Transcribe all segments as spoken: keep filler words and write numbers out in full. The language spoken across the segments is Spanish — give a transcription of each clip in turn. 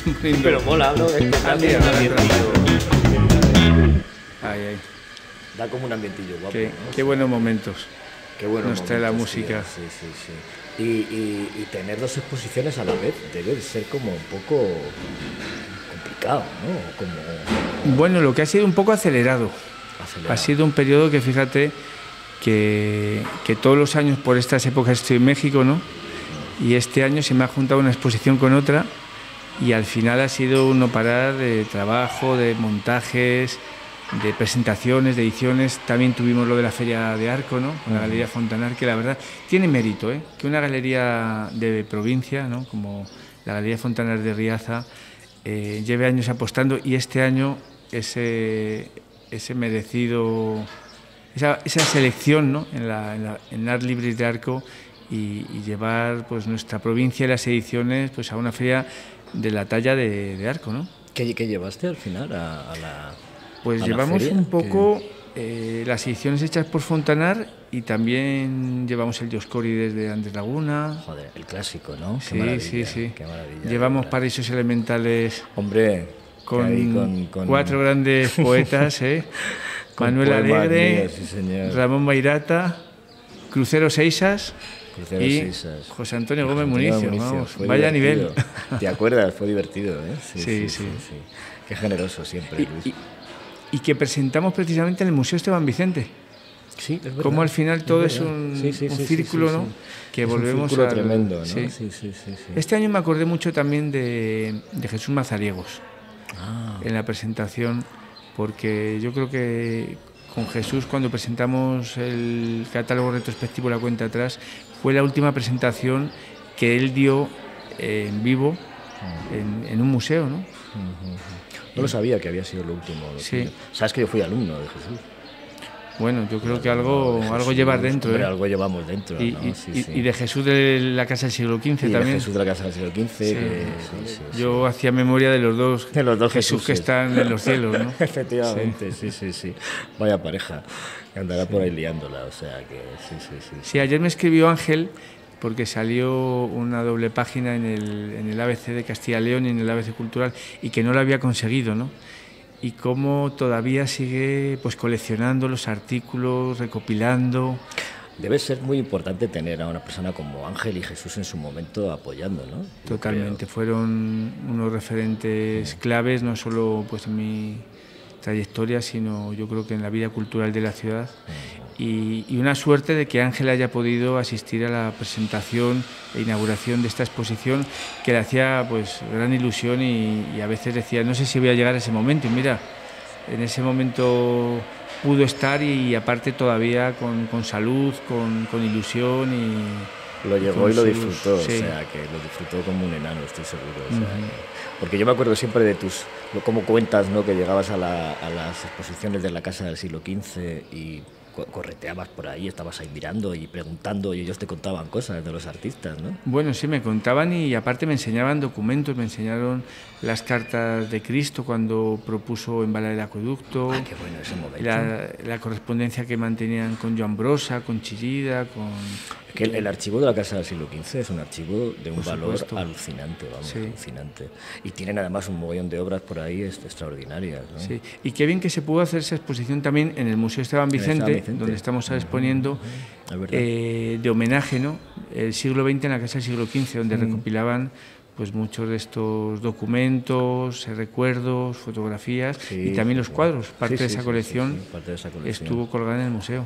están poniendo. Pero mola, ¿no? Es que da Ah, como mira, un ahora, ambientillo. Ay, ay. Da como un ambientillo guapo, Qué, ¿no? qué buenos momentos. Qué bueno nos trae la momentos, música. tío. Sí, sí, sí. Y, y, y tener dos exposiciones a la vez debe de ser como un poco complicado, ¿no? Como Bueno, lo que ha sido un poco acelerado. acelerado. Ha sido un periodo que, fíjate, que, que todos los años por estas épocas estoy en México, ¿no? Y este año se me ha juntado una exposición con otra y al final ha sido un no parar de trabajo, de montajes, de presentaciones, de ediciones. También tuvimos lo de la Feria de Arco, ¿no? Con la Galería Fontanar, que la verdad tiene mérito, ¿eh? Que una galería de provincia, ¿no? Como la Galería Fontanar de Riaza, eh, lleve años apostando y este año ese, ese merecido, esa, esa selección, ¿no? en, la, en, la, en Art Libris de Arco y, y llevar pues nuestra provincia y las ediciones pues a una feria de la talla de, de Arco, ¿no? ¿Qué, qué llevaste al final a, a la Pues a llevamos la feria? un poco eh, las ediciones hechas por Fontanar y también llevamos el Dioscuri desde Andrés Laguna. Joder, el clásico, ¿no? Qué Sí, maravilla, sí, sí. Qué maravilla. Llevamos Paraísos Elementales Hombre, con, ahí con, con cuatro grandes poetas, ¿eh? con Manuel Alegre, míos, sí, señor. Ramón Bairata, Crucero Seisas Crucero y Seisas. José Antonio Gómez Antonio Municio. Municio, Vamos, fue vaya divertido. nivel. ¿Te acuerdas? Fue divertido, ¿eh? Sí, sí. sí. sí. Qué generoso siempre, Y, Luis. y, y que presentamos precisamente en el Museo Esteban Vicente. Sí, es verdad. Como al final todo es, verdad. un, sí, sí, un sí, círculo, sí, sí, ¿no? sí. Que es volvemos un círculo al- tremendo, ¿no? sí. Sí, sí, sí, sí. Este año me acordé mucho también de, de Jesús Mazariegos Ah, en la presentación, porque yo creo que con Jesús, cuando presentamos el catálogo retrospectivo La Cuenta Atrás, fue la última presentación que él dio eh, en vivo en, en un museo, ¿no? no lo sabía que había sido lo último. Lo Sí. tuyo. Sabes que yo fui alumno de Jesús. Bueno, yo creo que Alumno algo, de Jesús, algo llevas dentro, hombre, ¿eh? algo llevamos dentro, Y, ¿no? y- Sí, y- sí. y de Jesús de la Casa del siglo quince Y de también. Jesús de la Casa del siglo quince. Sí. Que, sí, sí, Yo hacía memoria de los dos, De los dos Jesús que Jesuses. están en los cielos, ¿no? Efectivamente, sí. sí, sí, Vaya pareja. Que andará por ahí liándola, o sea que sí, sí, sí. Sí, ayer me escribió Ángel porque salió una doble página en el, en el A B C de Castilla y León y en el A B C Cultural y que no lo había conseguido, ¿no? Y cómo todavía sigue pues coleccionando los artículos, recopilando. Debe ser muy importante tener a una persona como Ángel y Jesús en su momento apoyando, ¿no? Yo Totalmente, creo. fueron unos referentes claves, no solo pues en mi trayectoria, sino yo creo que en la vida cultural de la ciudad. Y, y una suerte de que Ángel haya podido asistir a la presentación e inauguración de esta exposición, que le hacía pues gran ilusión y, y a veces decía, no sé si voy a llegar a ese momento. Y mira, en ese momento pudo estar y aparte todavía con, con salud, con, con ilusión y... Lo llegó con y lo sus- disfrutó, sí. o sea, que lo disfrutó como un enano, estoy seguro. O sea, que- porque yo me acuerdo siempre de tus, lo- cómo cuentas, ¿no? Que llegabas a, la- a las exposiciones de la Casa del siglo quince y co- correteabas por ahí, estabas ahí mirando y preguntando y ellos te contaban cosas de los artistas, ¿no? Bueno, sí, me contaban y aparte me enseñaban documentos, me enseñaron las cartas de Cristo cuando propuso embalar el acueducto, Ah, qué bueno ese momento. la, la correspondencia que mantenían con Joan Brossa, con Chillida, con... Que el, el archivo de la Casa del siglo quince es un archivo de un Por valor supuesto. alucinante, vamos, Sí. alucinante. Y tienen además un mogollón de obras por ahí est- extraordinarias, ¿no? Sí, y qué bien que se pudo hacer esa exposición también en el Museo Esteban el Esteban Vicente, Vicente. donde estamos ahora exponiendo, Es verdad. eh, de homenaje, ¿no? El siglo veinte en la Casa del siglo quince, donde recopilaban pues muchos de estos documentos, eh, recuerdos, fotografías Sí, y también sí, los sí. cuadros. Parte Sí, de sí, esa sí, colección sí, sí, parte de esa colección. estuvo colgada en el museo.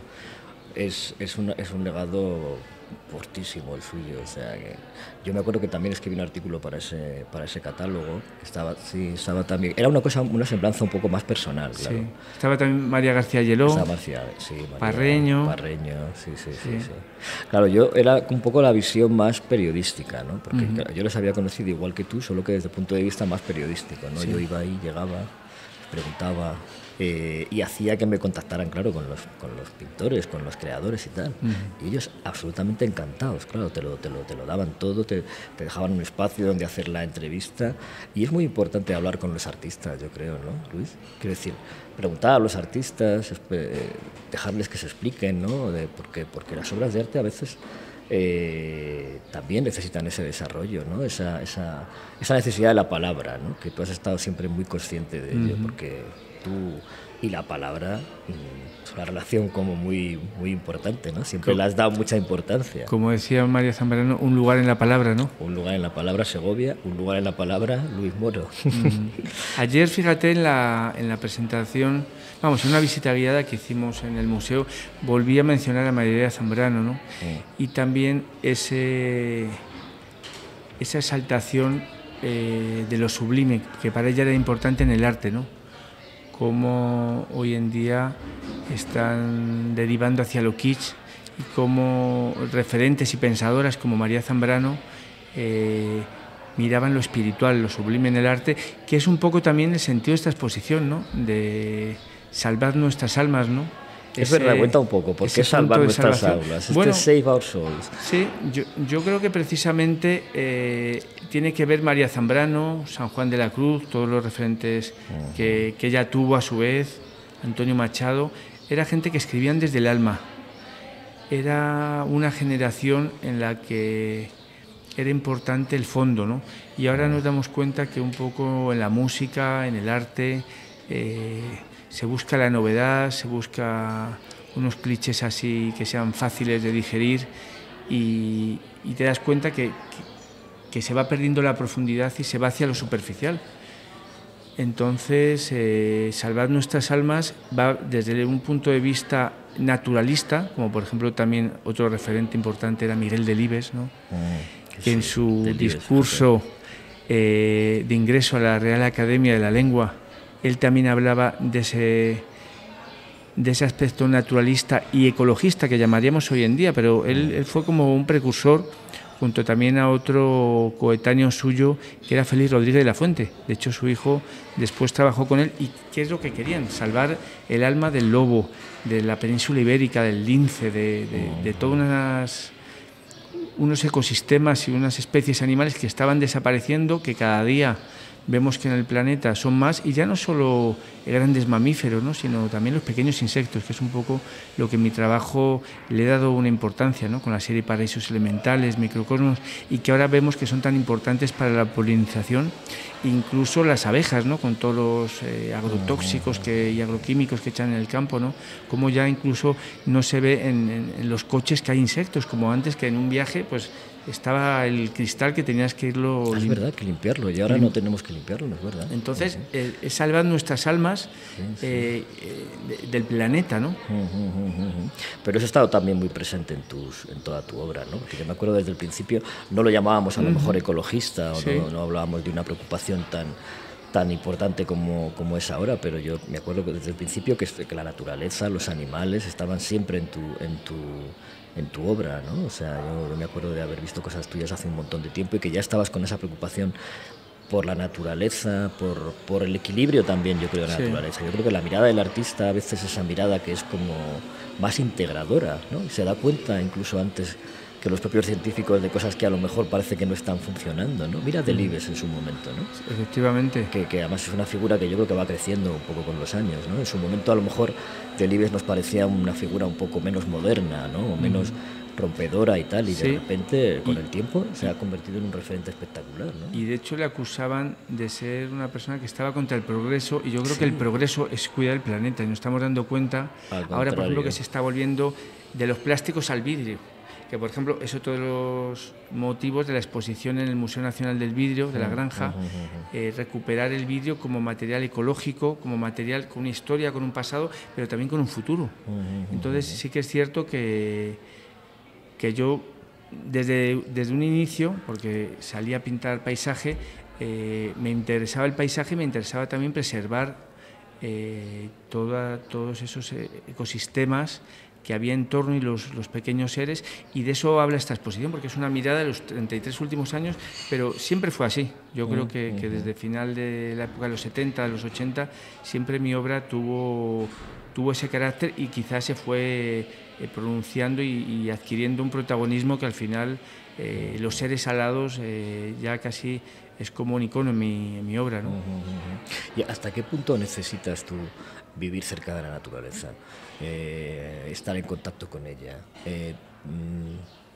Es, es, un, es un legado fortísimo el suyo, o sea que yo me acuerdo que también escribí un artículo para ese para ese catálogo, que estaba sí, estaba también, era una cosa, una semblanza un poco más personal, claro. Sí. Estaba también María García Lledó. Estaba Marcia, sí, María Parreño. Parreño, sí, sí, sí, Sí. sí. Claro, yo era un poco la visión más periodística, ¿no? Porque claro, yo les había conocido igual que tú, solo que desde el punto de vista más periodístico, ¿no? Yo iba ahí, llegaba, preguntaba eh, y hacía que me contactaran, claro, con los, con los pintores, con los creadores y tal. Y ellos absolutamente encantados, claro, te lo, te lo, te lo daban todo, te, te dejaban un espacio donde hacer la entrevista. Y es muy importante hablar con los artistas, yo creo, ¿no, Luis? Quiero decir, preguntar a los artistas, espe- eh, dejarles que se expliquen, ¿no? De, porque, porque las obras de arte a veces eh, también necesitan ese desarrollo, ¿no? esa, esa, esa necesidad de la palabra, ¿no? Que tú has estado siempre muy consciente de ello, uh-huh. porque tú y la palabra es una relación como muy, muy importante, ¿no? Siempre le has dado mucha importancia. Como decía María Zambrano, un lugar en la palabra, ¿no? Un lugar en la palabra Segovia, un lugar en la palabra Luis Moro. Mm. Ayer, fíjate, en la, en la presentación, vamos, en una visita guiada que hicimos en el museo, volví a mencionar a María Zambrano, ¿no? Mm. Y también ese, esa exaltación eh, de lo sublime, que para ella era importante en el arte, ¿no? Cómo hoy en día están derivando hacia lo kitsch y cómo referentes y pensadoras como María Zambrano eh, miraban lo espiritual, lo sublime en el arte, que es un poco también el sentido de esta exposición, ¿no? De salvar nuestras almas, ¿no? Es verdad, cuenta un poco, ¿por qué salvar nuestras almas? Bueno, este Save Our Souls. Sí, yo, yo creo que precisamente eh, tiene que ver María Zambrano, San Juan de la Cruz, todos los referentes uh-huh. que, que ella tuvo a su vez, Antonio Machado, era gente que escribían desde el alma. Era una generación en la que era importante el fondo, ¿no? Y ahora nos damos cuenta que un poco en la música, en el arte, eh, se busca la novedad, se busca unos clichés así que sean fáciles de digerir y, y te das cuenta que, que, que se va perdiendo la profundidad y se va hacia lo superficial. Entonces, eh, salvar nuestras almas va desde un punto de vista naturalista, como por ejemplo también otro referente importante era Miguel Delibes, ¿no? Mm, que en su Delibes, discurso eh, de ingreso a la Real Academia de la Lengua, él también hablaba de ese, de ese aspecto naturalista y ecologista que llamaríamos hoy en día, pero él, él fue como un precursor junto también a otro coetáneo suyo que era Félix Rodríguez de la Fuente. De hecho, su hijo después trabajó con él. ¿Y qué es lo que querían? Salvar el alma del lobo, de la península ibérica, del lince, de, de, de todos unas, unos ecosistemas y unas especies animales que estaban desapareciendo, que cada día vemos que en el planeta son más, y ya no solo grandes mamíferos, ¿no? Sino también los pequeños insectos, que es un poco lo que en mi trabajo le he dado una importancia, ¿no? Con la serie Paraísos Elementales, Microcosmos, y que ahora vemos que son tan importantes para la polinización, incluso las abejas, ¿no? Con todos los eh, agrotóxicos que, y agroquímicos que echan en el campo, ¿no? Como ya incluso no se ve en, en, en los coches que hay insectos, como antes, que en un viaje pues estaba el cristal que tenías que irlo... Es verdad, que limpiarlo, y ahora no tenemos que limpiarlo, ¿no es verdad? Entonces, sí, sí. Eh, es salvar nuestras almas sí, sí. Eh, de, del planeta, ¿no? Uh, uh, uh, uh. Pero eso ha estado también muy presente en, tus, en toda tu obra, ¿no? Porque yo me acuerdo desde el principio, no lo llamábamos a lo mejor ecologista, o sí. no, no hablábamos de una preocupación tan... tan importante como, como es ahora, pero yo me acuerdo que desde el principio que, que la naturaleza, los animales estaban siempre en tu, en tu, en tu obra, ¿no? O sea, yo, yo me acuerdo de haber visto cosas tuyas hace un montón de tiempo y que ya estabas con esa preocupación por la naturaleza, por, por el equilibrio también, yo creo, de la sí. naturaleza. Yo creo que la mirada del artista, a veces esa mirada que es como más integradora, ¿no? Y se da cuenta incluso antes que los propios científicos de cosas que a lo mejor parece que no están funcionando, ¿no? Mira Delibes en su momento, ¿no? Efectivamente. Que, que además es una figura que yo creo que va creciendo un poco con los años, ¿no? En su momento a lo mejor Delibes nos parecía una figura un poco menos moderna, ¿no? O menos mm. rompedora y tal, y sí. de repente con y, el tiempo se ha convertido en un referente espectacular, ¿no? Y de hecho le acusaban de ser una persona que estaba contra el progreso, y yo creo sí. que el progreso es cuidar el planeta, y nos estamos dando cuenta ahora, por ejemplo, que se está volviendo de los plásticos al vidrio, que por ejemplo es otro de los motivos de la exposición en el Museo Nacional del Vidrio de la Granja, uh, uh, uh, uh. Eh, recuperar el vidrio como material ecológico, como material con una historia, con un pasado, pero también con un futuro. Uh, uh, Entonces sí que es cierto que, que yo desde, desde un inicio, porque salí a pintar paisaje, eh, me interesaba el paisaje, me interesaba también preservar eh, toda, todos esos ecosistemas que había en torno y los, los pequeños seres, y de eso habla esta exposición, porque es una mirada de los treinta y tres últimos años, pero siempre fue así. Yo creo que, que desde final de la época de los setenta, de los ochenta, siempre mi obra tuvo, tuvo ese carácter, y quizás se fue eh, pronunciando y, y adquiriendo un protagonismo que al final eh, los seres alados eh, ya casi es como un icono en mi, en mi obra, ¿no? ¿Y hasta qué punto necesitas tú vivir cerca de la naturaleza, eh, estar en contacto con ella, eh,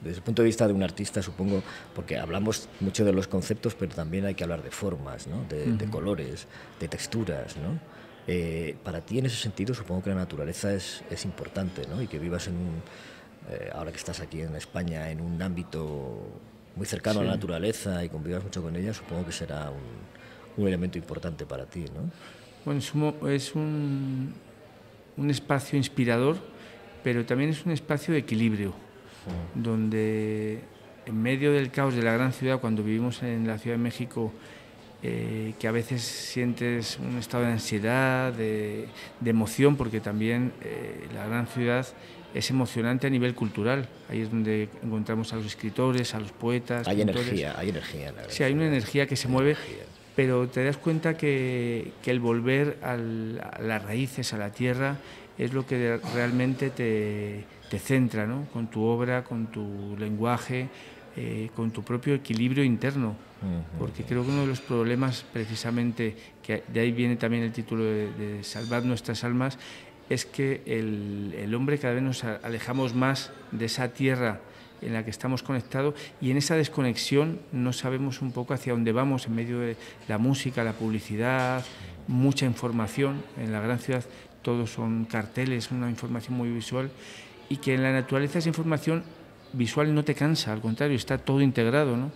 desde el punto de vista de un artista, supongo, porque hablamos mucho de los conceptos, pero también hay que hablar de formas, ¿no? de, uh-huh. de colores, de texturas, ¿no? Eh, para ti, en ese sentido, supongo que la naturaleza es, es importante, ¿no? Y que vivas en un, eh, ahora que estás aquí en España, en un ámbito muy cercano sí. a la naturaleza y convivas mucho con ella, supongo que será un, un elemento importante para ti, ¿no? Bueno, es un, es un, un espacio inspirador, pero también es un espacio de equilibrio, uh-huh. donde en medio del caos de la gran ciudad, cuando vivimos en la Ciudad de México, eh, que a veces sientes un estado de ansiedad, de, de emoción, porque también eh, la gran ciudad es emocionante a nivel cultural. Ahí es donde encontramos a los escritores, a los poetas. Hay pintores. energía, hay energía. En la sí, hay una energía que se hay mueve, energía. Pero te das cuenta que, que el volver al, a las raíces, a la tierra, es lo que realmente te, te centra, ¿no? Con tu obra, con tu lenguaje, eh, con tu propio equilibrio interno. Uh-huh. Porque creo que uno de los problemas, precisamente, que de ahí viene también el título de, de Salvar nuestras almas, es que el, el hombre cada vez nos alejamos más de esa tierra en la que estamos conectados, y en esa desconexión no sabemos un poco hacia dónde vamos en medio de la música, la publicidad, mucha información. En la gran ciudad todos son carteles, una información muy visual, y que en la naturaleza esa información visual no te cansa, al contrario, está todo integrado, ¿no?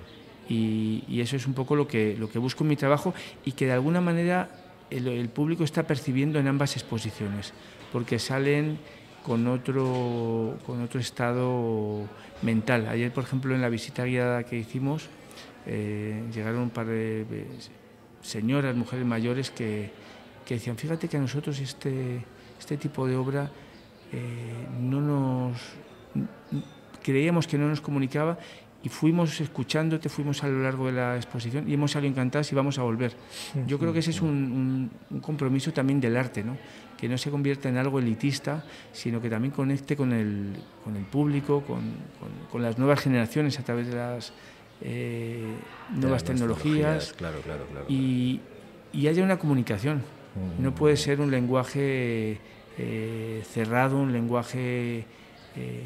Y, y eso es un poco lo que, lo que busco en mi trabajo, y que de alguna manera el, el público está percibiendo en ambas exposiciones, porque salen con otro, con otro estado mental. Ayer, por ejemplo, en la visita guiada que hicimos, eh, llegaron un par de señoras, mujeres mayores, que, que decían, fíjate que a nosotros este, este tipo de obra eh, no nos... creíamos que no nos comunicaba, y fuimos escuchándote, fuimos a lo largo de la exposición y hemos salido encantados y vamos a volver. Yo creo que ese es un, un, un compromiso también del arte, ¿no? Que no se convierta en algo elitista, sino que también conecte con el, con el público, con, con, con las nuevas generaciones a través de las eh, nuevas de tecnologías, tecnologías claro, claro, claro, y, y haya una comunicación. Mm. No puede ser un lenguaje eh, cerrado, un lenguaje... Eh,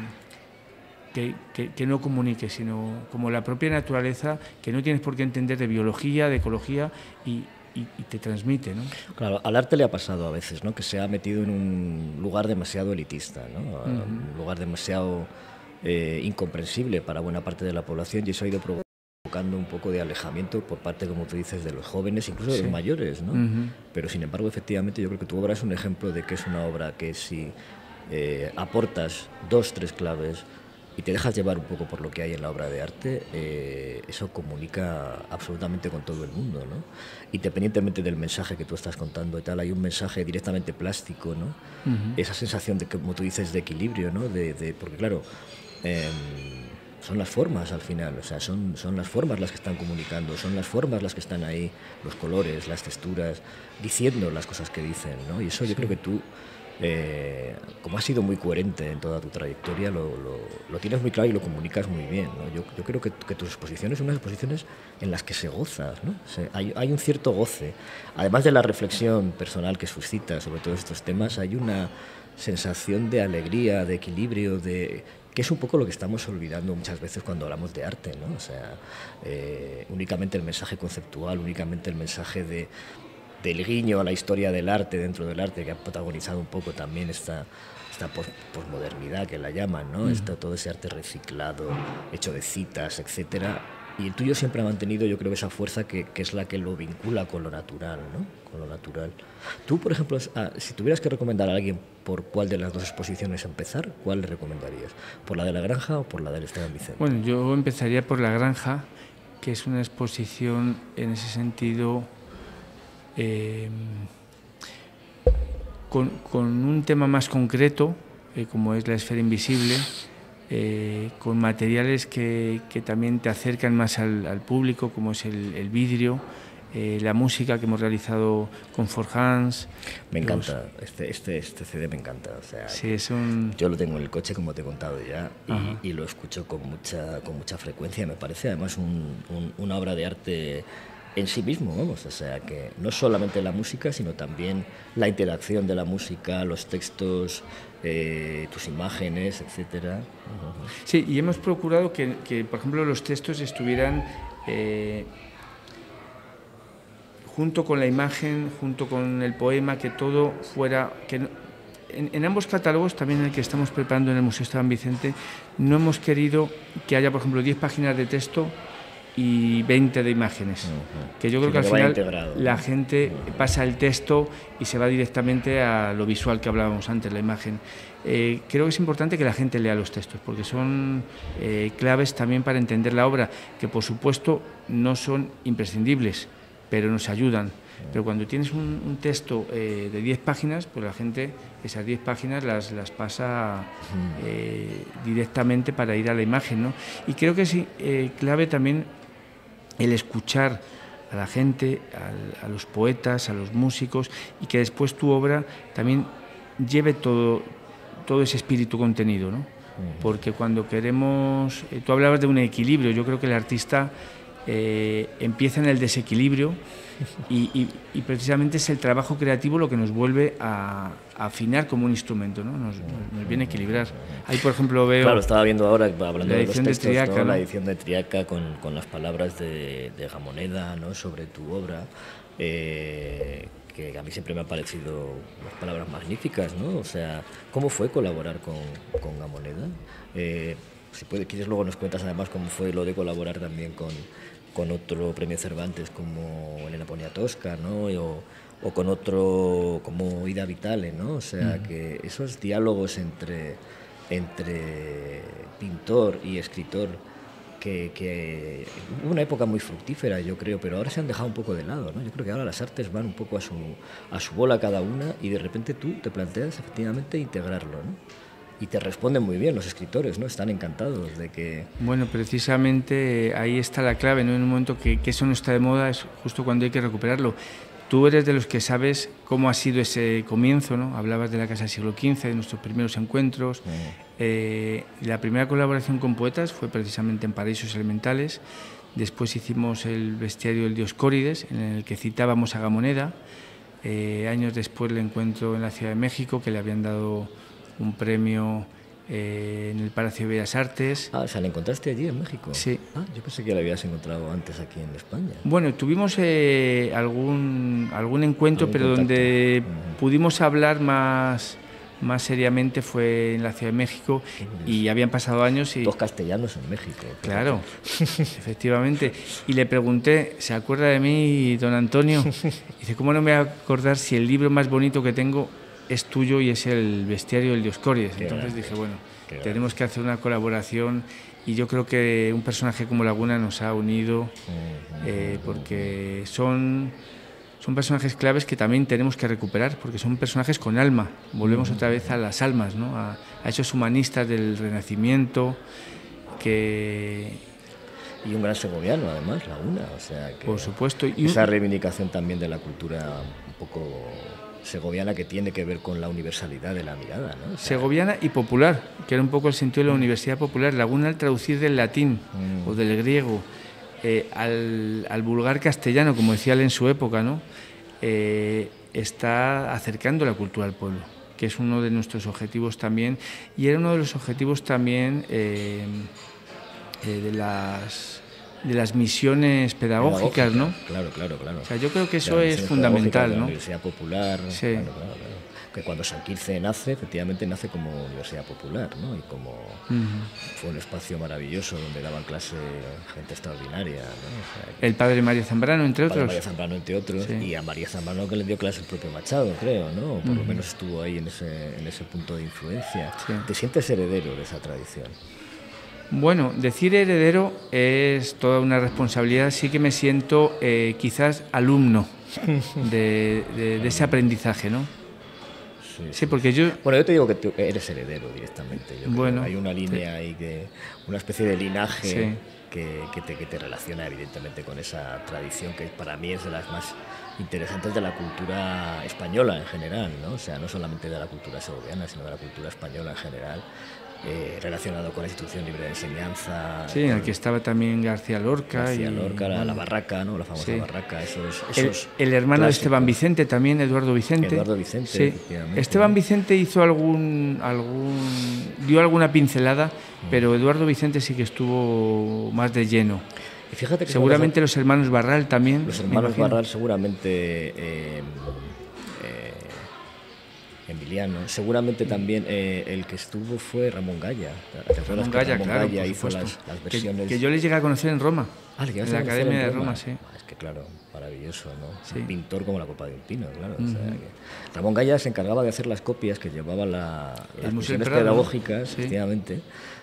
Que, que, que no comunique, sino como la propia naturaleza, que no tienes por qué entender de biología, de ecología, y, y, y te transmite, ¿no? Claro, al arte le ha pasado a veces, ¿no? Que se ha metido en un lugar demasiado elitista, ¿no? Uh-huh. Un lugar demasiado eh, incomprensible para buena parte de la población, y eso ha ido provocando un poco de alejamiento por parte, como tú dices, de los jóvenes, incluso de sí. los mayores, ¿no? Uh-huh. Pero sin embargo, efectivamente, yo creo que tu obra es un ejemplo de que es una obra que si eh, aportas dos, tres claves y te dejas llevar un poco por lo que hay en la obra de arte, eh, eso comunica absolutamente con todo el mundo, ¿no? Independientemente del mensaje que tú estás contando y tal, hay un mensaje directamente plástico, ¿no? Uh-huh. Esa sensación de, como tú dices, de equilibrio, ¿no? De, de, porque claro, eh, son las formas al final, o sea, son, son las formas las que están comunicando, son las formas las que están ahí, los colores, las texturas, diciendo las cosas que dicen, ¿no? Y eso yo sí. creo que tú... Eh, como has sido muy coherente en toda tu trayectoria, lo, lo, lo tienes muy claro y lo comunicas muy bien, ¿no? Yo, yo creo que, que tus exposiciones son unas exposiciones en las que se goza, ¿no? O sea, hay, hay un cierto goce. Además de la reflexión personal que suscita sobre todos estos temas, hay una sensación de alegría, de equilibrio, de... que es un poco lo que estamos olvidando muchas veces cuando hablamos de arte, ¿no? O sea, eh, únicamente el mensaje conceptual, únicamente el mensaje de... del guiño a la historia del arte dentro del arte, que ha protagonizado un poco también esta, esta posmodernidad que la llaman, ¿no? Uh-huh. Está todo ese arte reciclado, hecho de citas, etcétera. Y el tuyo siempre ha mantenido, yo creo, esa fuerza que, que es la que lo vincula con lo natural, ¿no? Con lo natural. Tú, por ejemplo, ah, si tuvieras que recomendar a alguien por cuál de las dos exposiciones empezar, ¿cuál le recomendarías? ¿Por la de La Granja o por la del Esteban Vicente? Bueno, yo empezaría por La Granja, que es una exposición en ese sentido... Eh, con, con un tema más concreto, eh, como es la esfera invisible, eh, con materiales que, que también te acercan más al, al público, como es el, el vidrio, eh, la música que hemos realizado con Forjans. Me encanta, los... este, este, este C D me encanta. O sea, sí, es un... Yo lo tengo en el coche, como te he contado ya, y, y lo escucho con mucha, con mucha frecuencia. Me parece además un, un, una obra de arte en sí mismo, vamos, o sea, que no solamente la música, sino también la interacción de la música, los textos, eh, tus imágenes, etcétera. Uh-huh. Sí, y hemos procurado que, que por ejemplo, los textos estuvieran eh, junto con la imagen, junto con el poema, que todo fuera... que no, en, en ambos catálogos, también en el que estamos preparando en el Museo Esteban Vicente, no hemos querido que haya, por ejemplo, diez páginas de texto y veinte de imágenes, uh-huh. que yo creo sí, que al final integrado, la ¿no? gente uh-huh. pasa el texto y se va directamente a lo visual que hablábamos antes, la imagen. Eh, creo que es importante que la gente lea los textos, porque son eh, claves también para entender la obra, que por supuesto no son imprescindibles, pero nos ayudan. Uh-huh. Pero cuando tienes un, un texto eh, de diez páginas, pues la gente esas diez páginas las, las pasa uh-huh. eh, directamente para ir a la imagen, ¿no? Y creo que es eh, clave también el escuchar a la gente, a, a los poetas, a los músicos, y que después tu obra también lleve todo, todo ese espíritu contenido, ¿no? Uh-huh. Porque cuando queremos... Eh, tú hablabas de un equilibrio, yo creo que el artista eh, empieza en el desequilibrio y, y, y precisamente es el trabajo creativo lo que nos vuelve a, a afinar como un instrumento, ¿no? Nos, nos viene a equilibrar. Ahí, por ejemplo, veo... Claro, estaba viendo ahora, hablando la de los textos, de Triaca, ¿no? ¿no? La edición de Triaca con, con las palabras de, de Gamoneda, ¿no? Sobre tu obra, eh, que a mí siempre me han parecido unas palabras magníficas, ¿no? O sea, ¿cómo fue colaborar con, con Gamoneda? Eh, si puedes, quieres, luego nos cuentas además cómo fue lo de colaborar también con... con otro premio Cervantes como Elena Poniatowska, ¿no? O, o con otro como Ida Vitale, ¿no? O sea, uh-huh. que esos diálogos entre, entre pintor y escritor, que, que hubo una época muy fructífera, yo creo, pero ahora se han dejado un poco de lado, ¿no? Yo creo que ahora las artes van un poco a su, a su bola cada una y de repente tú te planteas efectivamente integrarlo, ¿no? Y te responden muy bien los escritores, ¿no? Están encantados de que... Bueno, precisamente ahí está la clave, ¿no? En un momento que, que eso no está de moda es justo cuando hay que recuperarlo. Tú eres de los que sabes cómo ha sido ese comienzo, ¿no? Hablabas de la Casa del Siglo quince, de nuestros primeros encuentros. Uh-huh. Eh, la primera colaboración con poetas fue precisamente en Paraísos Elementales. Después hicimos el bestiario del Dioscórides, en el que citábamos a Gamoneda. Eh, años después le encuentro en la Ciudad de México, que le habían dado un premio eh, en el Palacio de Bellas Artes. Ah, o sea, ¿la encontraste allí en México? Sí. Ah, yo pensé que la habías encontrado antes aquí en España. Bueno, tuvimos eh, algún, algún encuentro, ¿Algún pero contacto? donde uh-huh. pudimos hablar más, más seriamente fue en la Ciudad de México y habían pasado años y... Dos castellanos en México. Claro, efectivamente. Y le pregunté, ¿se acuerda de mí, don Antonio? Y dice, ¿cómo no me voy a acordar si el libro más bonito que tengo es tuyo y es el bestiario del Dioscórides? Entonces grande, dije, bueno, tenemos grande. que hacer una colaboración y yo creo que un personaje como Laguna nos ha unido uh-huh. eh, porque son, son personajes claves que también tenemos que recuperar porque son personajes con alma. Volvemos uh-huh. otra vez a las almas, ¿no? a, a esos humanistas del Renacimiento que... Y un gran segoviano, además, Laguna. O sea, que por supuesto. Y esa un... reivindicación también de la cultura un poco... segoviana, que tiene que ver con la universalidad de la mirada, ¿no? O sea, segoviana y popular, que era un poco el sentido de la universidad popular. Laguna, al traducir del latín mm. o del griego eh, al, al vulgar castellano, como decía él en su época, ¿no? Eh, está acercando la cultura al pueblo, que es uno de nuestros objetivos también, y era uno de los objetivos también eh, eh, de las... de las misiones pedagógicas, Pedagógica, ¿no? Claro, claro, claro. O sea, yo creo que eso es fundamental, ¿no? La Universidad Popular, sí. claro, claro, claro. Que cuando San Quirce nace, efectivamente nace como Universidad Popular, ¿no? Y como uh-huh. fue un espacio maravilloso donde daban clase gente extraordinaria, ¿no? O sea, el padre María Zambrano, entre otros. El padre María Zambrano, entre otros, sí. Y a María Zambrano que le dio clase el propio Machado, creo, ¿no? Por uh-huh. lo menos estuvo ahí en ese, en ese punto de influencia. Sí. ¿Te sientes heredero de esa tradición? Bueno, decir heredero es toda una responsabilidad. Sí que me siento eh, quizás alumno de, de, de ese aprendizaje, ¿no? Sí, sí, porque yo... Bueno, yo te digo que tú eres heredero directamente. Yo bueno, creo. Hay una línea sí. ahí, que, una especie de linaje sí. que, que, te, que te relaciona evidentemente con esa tradición que para mí es de las más interesantes de la cultura española en general, ¿no? O sea, no solamente de la cultura segoviana, sino de la cultura española en general. eh, relacionado con la institución libre de enseñanza. Sí, en el que estaba también García Lorca. García y, Lorca, la, bueno, la barraca, ¿no? La famosa sí. barraca, esos, esos el, el hermano clásicos. de Esteban Vicente también, Eduardo Vicente. Eduardo Vicente, sí. efectivamente. Esteban ¿no? Vicente hizo algún, algún, dio alguna pincelada, mm. pero Eduardo Vicente sí que estuvo más de lleno. Y fíjate que seguramente los hermanos Barral también. Los hermanos Barral seguramente... Eh, Emiliano, seguramente también eh, el que estuvo fue Ramón Gaya. Ramón Gaya, Ramón claro, Gaya hizo las, las versiones. Que, que yo les llegué a conocer en Roma. Ah, en la Academia de Roma, Roma sí. Es que claro, maravilloso, ¿no? Sí. Un pintor como la copa de un pino, claro. Uh-huh. O sea, que Ramón Gaya se encargaba de hacer las copias que llevaban la, las misiones Prado, pedagógicas, sí. efectivamente.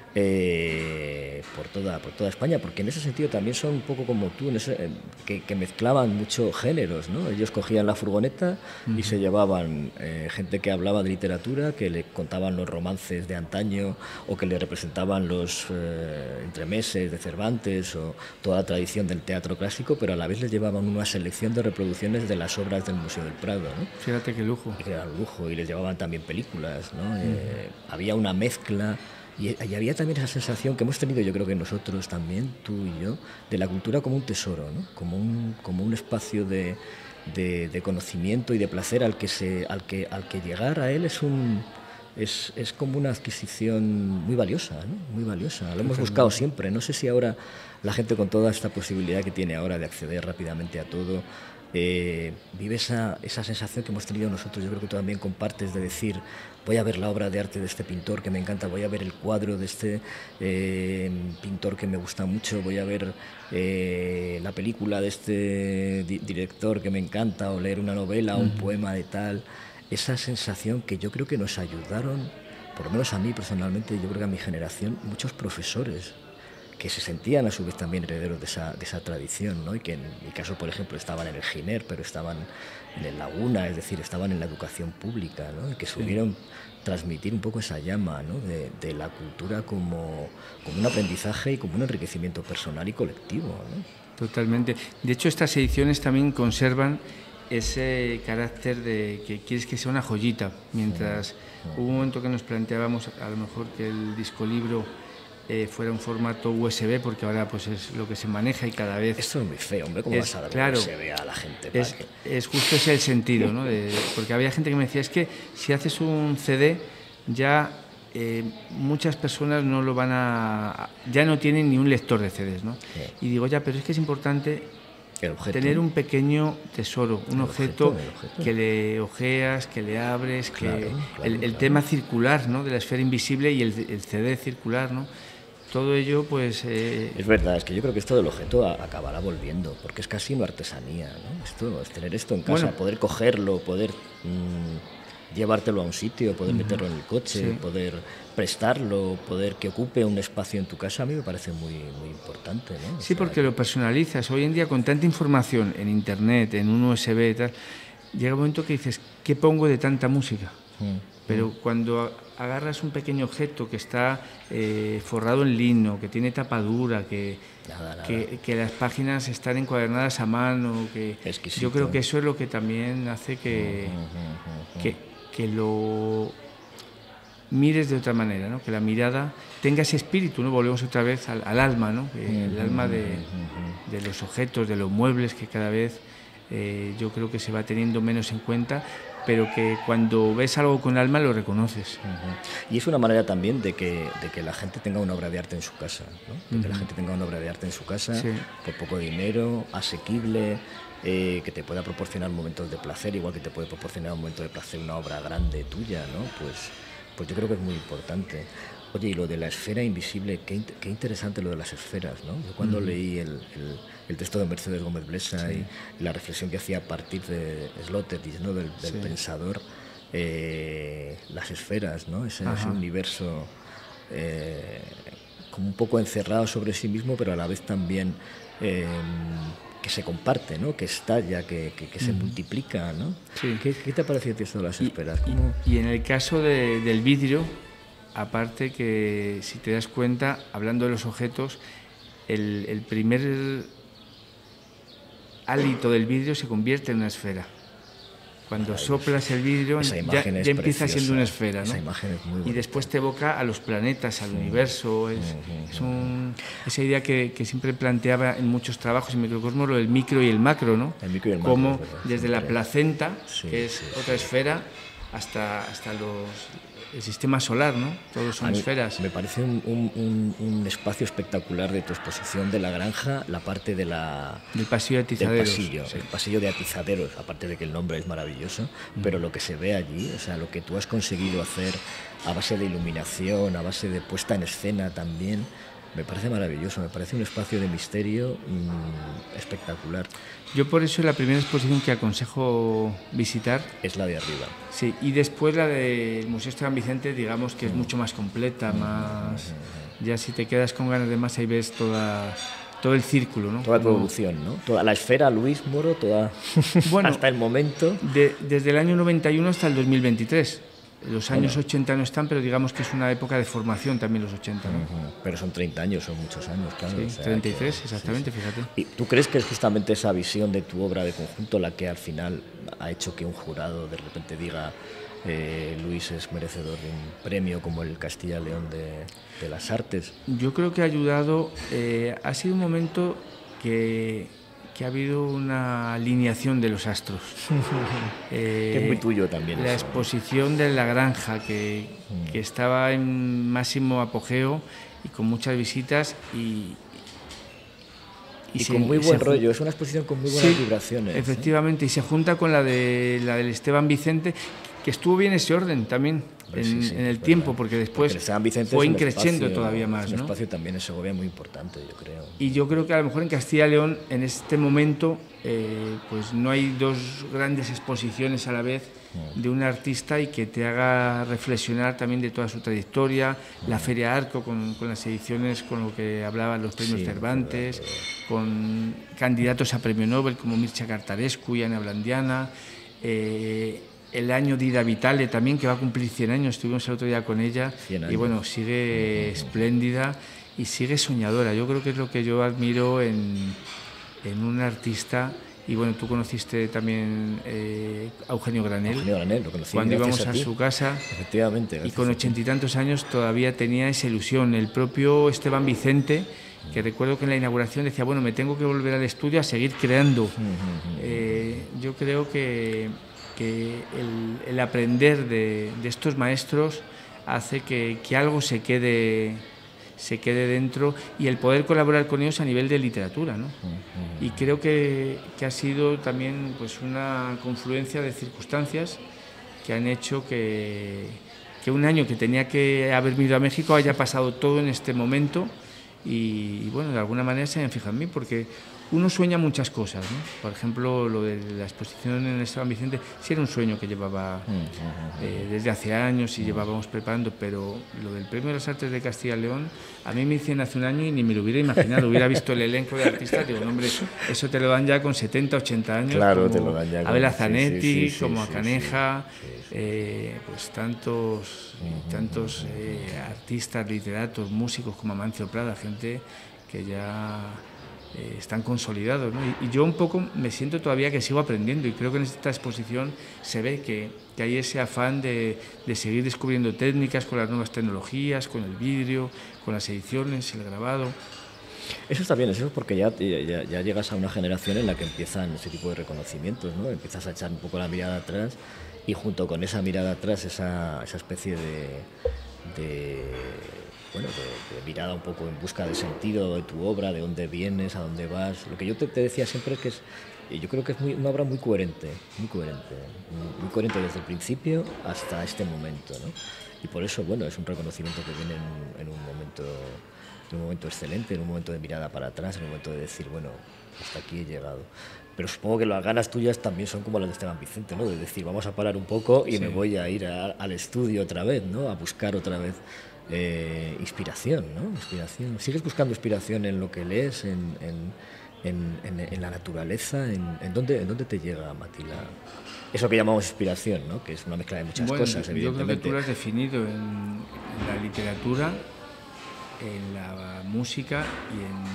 Eh, por toda por toda España, porque en ese sentido también son un poco como tú, en ese, que, que mezclaban muchos géneros, ¿no? Ellos cogían la furgoneta uh-huh. y se llevaban eh, gente que hablaba de literatura, que le contaban los romances de antaño o que le representaban los eh, entremeses de Cervantes o toda la tradición del teatro clásico, pero a la vez les llevaban una selección de reproducciones de las obras del Museo del Prado, ¿no? Fíjate qué lujo. Y que era un lujo, y les llevaban también películas, ¿no? Uh-huh. Eh, había una mezcla. Y, y había también esa sensación que hemos tenido, yo creo que nosotros también, tú y yo, de la cultura como un tesoro, ¿no? Como un, como un espacio de, de, de conocimiento y de placer al que, se, al que, al que llegar a él es, un, es, es como una adquisición muy valiosa, ¿no? Muy valiosa. Lo hemos buscado siempre. No sé si ahora la gente con toda esta posibilidad que tiene ahora de acceder rápidamente a todo, eh, vive esa, esa sensación que hemos tenido nosotros, yo creo que tú también compartes, de decir, voy a ver la obra de arte de este pintor que me encanta, voy a ver el cuadro de este eh, pintor que me gusta mucho, voy a ver eh, la película de este di- director que me encanta, o leer una novela, uh-huh. un poema de tal. Esa sensación que yo creo que nos ayudaron, por lo menos a mí personalmente, yo creo que a mi generación, muchos profesores que se sentían a su vez también herederos de esa, de esa tradición, ¿no? Y que en mi caso, por ejemplo, estaban en el Giner, pero estaban en el Laguna, es decir, estaban en la educación pública, ¿no? Y que supieron transmitir un poco esa llama, ¿no? de, de la cultura como, como un aprendizaje y como un enriquecimiento personal y colectivo, ¿no? Totalmente. De hecho, estas ediciones también conservan ese carácter de que quieres que sea una joyita, mientras sí, sí. Hubo un momento que nos planteábamos a lo mejor que el discolibro Eh, fuera un formato U S B, porque ahora pues es lo que se maneja y cada vez... Esto es muy feo, hombre, ¿cómo es, vas a dar claro, U S B a la gente? Es, que... es justo ese el sentido, ¿no? De, porque había gente que me decía, es que si haces un C D ya eh, muchas personas no lo van a... ya no tienen ni un lector de C Ds, ¿no? Sí. Y digo, ya, pero es que es importante tener un pequeño tesoro, un objeto, objeto, objeto que le ojeas, que le abres, claro, que claro, el, el claro. tema circular, ¿no? De la esfera invisible y el, el C D circular, ¿no? Todo ello, pues... Eh... Es verdad, es que yo creo que esto del objeto a, acabará volviendo, porque es casi una artesanía, ¿no? Esto, es tener esto en casa, bueno, poder cogerlo, poder mmm, llevártelo a un sitio, poder uh-huh. meterlo en el coche, sí. poder prestarlo, poder que ocupe un espacio en tu casa, a mí me parece muy, muy importante, ¿no? O sí, sea, porque que... lo personalizas. Hoy en día, con tanta información en Internet, en un U S B y tal, llega un momento que dices, ¿qué pongo de tanta música? Uh-huh. Pero cuando agarras un pequeño objeto que está eh, forrado en lino, que tiene tapadura, que, nada, nada. que, que las páginas están encuadernadas a mano, que exquisito. Yo creo que eso es lo que también hace que, uh-huh, uh-huh. que, que lo mires de otra manera, ¿no? Que la mirada tenga ese espíritu, ¿no? Volvemos otra vez al, al alma, ¿no? Que uh-huh, el alma de, uh-huh. de los objetos, de los muebles, que cada vez eh, yo creo que se va teniendo menos en cuenta, pero que cuando ves algo con alma lo reconoces. Uh-huh. Y es una manera también de que, de que la gente tenga una obra de arte en su casa, ¿no? De uh-huh. que la gente tenga una obra de arte en su casa, sí. por poco dinero, asequible, eh, que te pueda proporcionar momentos de placer, igual que te puede proporcionar un momento de placer una obra grande tuya, ¿no? Pues, pues yo creo que es muy importante. Oye, y lo de la esfera invisible, qué, qué interesante lo de las esferas, ¿no? Yo cuando uh-huh. leí el, el, el texto de Mercedes Gómez Blesa sí. y la reflexión que hacía a partir de Sloterdijk, ¿no? Del, del sí. pensador, eh, las esferas, ¿no? Ese, ese universo eh, como un poco encerrado sobre sí mismo, pero a la vez también eh, que se comparte, ¿no? Que estalla, que, que, que se uh-huh. multiplica, ¿no? Sí. ¿Qué, ¿Qué te ha parecido esto de las y, esferas? ¿Cómo? Y, y en el caso de, del vidrio, aparte que, si te das cuenta, hablando de los objetos, el, el primer hálito del vidrio se convierte en una esfera. Cuando soplas el vidrio ya, ya empieza siendo una esfera, ¿no? Esa imagen es muy bonita. Y después te evoca a los planetas, al mm. universo. Es, mm. es un, esa idea que, que siempre planteaba en muchos trabajos en Microcosmos, lo del micro y el macro, ¿no? El micro y el macro. Como verdad, desde siempre. la placenta, sí, que es sí, otra sí. esfera, hasta, hasta los... el sistema solar, ¿no? Todos son esferas. Me parece un, un, un espacio espectacular de tu exposición de la granja, la parte de la... del pasillo de atizaderos. Del pasillo, sí. El pasillo de atizaderos, aparte de que el nombre es maravilloso, mm. pero lo que se ve allí, o sea, lo que tú has conseguido hacer a base de iluminación, a base de puesta en escena también, me parece maravilloso, me parece un espacio de misterio mmm, espectacular. Yo por eso la primera exposición que aconsejo visitar es la de arriba. Sí, y después la del Museo Esteban Vicente, digamos que es mucho más completa, más... Ya si te quedas con ganas de más, ahí ves toda, todo el círculo, ¿no? Toda la producción, ¿no? Toda la esfera, Luis Moro, toda... Bueno, hasta el momento. De, desde el año noventa y uno hasta el dos mil veintitrés. Los años bueno. ochenta no están, pero digamos que es una época de formación también los ochenta, ¿no? Uh-huh. Pero son treinta años, son muchos años, claro. Sí, o sea, treinta y tres, que, exactamente, sí, sí. fíjate. ¿Y tú crees que es justamente esa visión de tu obra de conjunto la que al final ha hecho que un jurado de repente diga eh, Luis es merecedor de un premio como el Castilla León de, de las Artes? Yo creo que ha ayudado, eh, ha sido un momento que... que ha habido una alineación de los astros. eh, que es muy tuyo también. La eso. exposición de La Granja, que, mm. que estaba en máximo apogeo y con muchas visitas y... Y, y se, con muy buen rollo, es una exposición con muy buenas sí, vibraciones. Efectivamente, ¿eh? Y se junta con la, de, la del Esteban Vicente, que estuvo bien ese orden también. En, sí, sí, en el tiempo, porque después porque fue increciendo todavía más. Es un ¿no? espacio también en Segovia muy importante, yo creo. Y yo creo que a lo mejor en Castilla y León, en este momento, eh, pues no hay dos grandes exposiciones a la vez de un artista y que te haga reflexionar también de toda su trayectoria, la Feria Arco, con, con las ediciones, con lo que hablaban los premios sí, Cervantes, verdad, verdad. Con candidatos a premio Nobel como Mircea Cartarescu y Ana Blandiana, eh, el año de Ida Vitale también, que va a cumplir cien años, estuvimos el otro día con ella, y bueno, sigue uh-huh. espléndida y sigue soñadora. Yo creo que es lo que yo admiro en, en un artista. Y bueno, tú conociste también eh, a Eugenio Granel, Eugenio Granel lo conocí, cuando íbamos a, a su casa, efectivamente, y con ochenta y tantos años todavía tenía esa ilusión. El propio Esteban Vicente, que recuerdo que en la inauguración decía, bueno, me tengo que volver al estudio a seguir creando. Uh-huh. eh, yo creo que... que el, el aprender de, de estos maestros hace que, que algo se quede, se quede dentro y el poder colaborar con ellos a nivel de literatura, ¿no? Uh-huh. Y creo que, que ha sido también pues, una confluencia de circunstancias que han hecho que, que un año que tenía que haber ido a México haya pasado todo en este momento y, y bueno, de alguna manera se hayan fijado en mí porque uno sueña muchas cosas, ¿no? Por ejemplo, lo de la exposición en el Esteban Vicente, sí era un sueño que llevaba eh, desde hace años y llevábamos preparando, pero lo del Premio de las Artes de Castilla y León, a mí me hicieron hace un año y ni me lo hubiera imaginado, hubiera visto el elenco de artistas, digo, no, hombre, eso te lo dan ya con setenta, ochenta años, claro, como te lo dan ya Abel con... Zanetti, sí, sí, sí, como sí, a Caneja, sí, sí, sí. Eh, pues tantos, uh-huh, tantos eh, artistas, literatos, músicos como Amancio Prada, gente que ya... Eh, están consolidados, ¿no? y, y yo un poco me siento todavía que sigo aprendiendo y creo que en esta exposición se ve que, que hay ese afán de, de seguir descubriendo técnicas con las nuevas tecnologías, con el vidrio, con las ediciones, el grabado. Eso está bien, eso es porque ya, ya, ya llegas a una generación en la que empiezan ese tipo de reconocimientos, ¿no? Empiezas a echar un poco la mirada atrás y junto con esa mirada atrás, esa, esa especie de... de bueno, de, de mirada un poco en busca de sentido de tu obra, de dónde vienes, a dónde vas. Lo que yo te, te decía siempre es que es, yo creo que es muy, una obra muy coherente, muy coherente, muy, muy coherente desde el principio hasta este momento, ¿no? Y por eso, bueno, es un reconocimiento que viene en, en un momento, en un momento excelente, en un momento de mirada para atrás, en un momento de decir, bueno, hasta aquí he llegado. Pero supongo que las ganas tuyas también son como las de Esteban Vicente, ¿no? De decir, vamos a parar un poco y sí. me voy a ir a, al estudio otra vez, ¿no? A buscar otra vez eh, inspiración, ¿no? Inspiración. ¿Sigues buscando inspiración en lo que lees, en, en, en, en, en la naturaleza? ¿En, en, dónde, ¿En dónde te llega, Matila, eso que llamamos inspiración, ¿no? Que es una mezcla de muchas bueno, cosas, yo evidentemente? Yo creo que tú lo has definido en, en la literatura, en la música y en el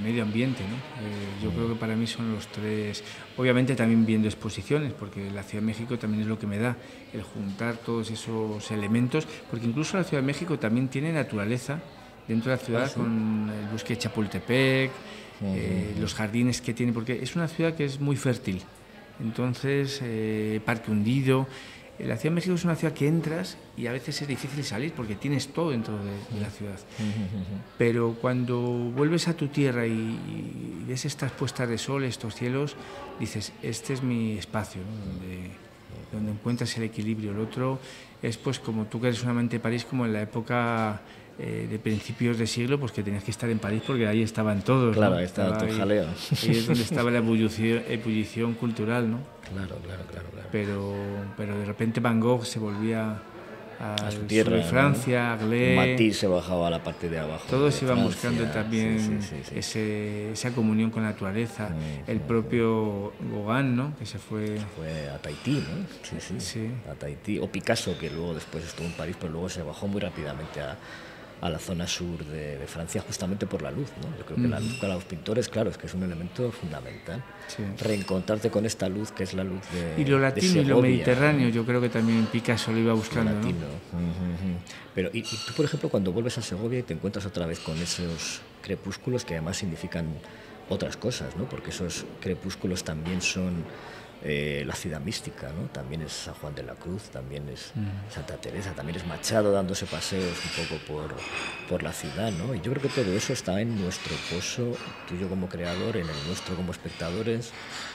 medio ambiente, ¿no? Eh, yo creo que para mí son los tres, obviamente también viendo exposiciones, porque la Ciudad de México también es lo que me da, el juntar todos esos elementos, porque incluso la Ciudad de México también tiene naturaleza dentro de la ciudad, ¿ah, sí? Con el bosque de Chapultepec, uh-huh. eh, los jardines que tiene, porque es una ciudad que es muy fértil, entonces eh, Parque Hundido. La Ciudad de México es una ciudad que entras y a veces es difícil salir porque tienes todo dentro de, de la ciudad. Pero cuando vuelves a tu tierra y, y ves estas puestas de sol, estos cielos, dices, este es mi espacio, ¿no? donde, donde encuentras el equilibrio. El otro es, pues, como tú que eres un amante de París, como en la época eh, de principios de siglo, pues que tenías que estar en París porque ahí estaban todos. Claro, ¿no? ahí estaba todo el jaleo. Ahí es donde estaba la ebullición, ebullición cultural, ¿no? Claro, claro, claro, claro. Pero, pero de repente Van Gogh se volvía a, a su tierra, de Francia, ¿no? Glé. Matisse se bajaba a la parte de abajo. Todos de iban Francia. buscando también sí, sí, sí, sí. Ese, esa comunión con la naturaleza. Sí, el propio Gauguin, ¿no? Que se fue... Se fue a Tahití, ¿no? Sí, sí, sí. A Tahití. O Picasso, que luego después estuvo en París, pero luego se bajó muy rápidamente a... a la zona sur de, de Francia justamente por la luz, ¿no? Yo creo que uh-huh. la luz para los pintores, claro, es que es un elemento fundamental. Sí. Reencontrarte con esta luz que es la luz de y lo latino y lo mediterráneo, yo creo que también Picasso lo iba buscando, lo latino. ¿no? Uh-huh. Pero y, y tú, por ejemplo, cuando vuelves a Segovia y te encuentras otra vez con esos crepúsculos que además significan otras cosas, ¿no? Porque esos crepúsculos también son Eh, la ciudad mística, ¿no? También es San Juan de la Cruz, también es mm. Santa Teresa, también es Machado dándose paseos un poco por, por la ciudad, ¿no? Y yo creo que todo eso está en nuestro pozo, tuyo como creador, en el nuestro como espectadores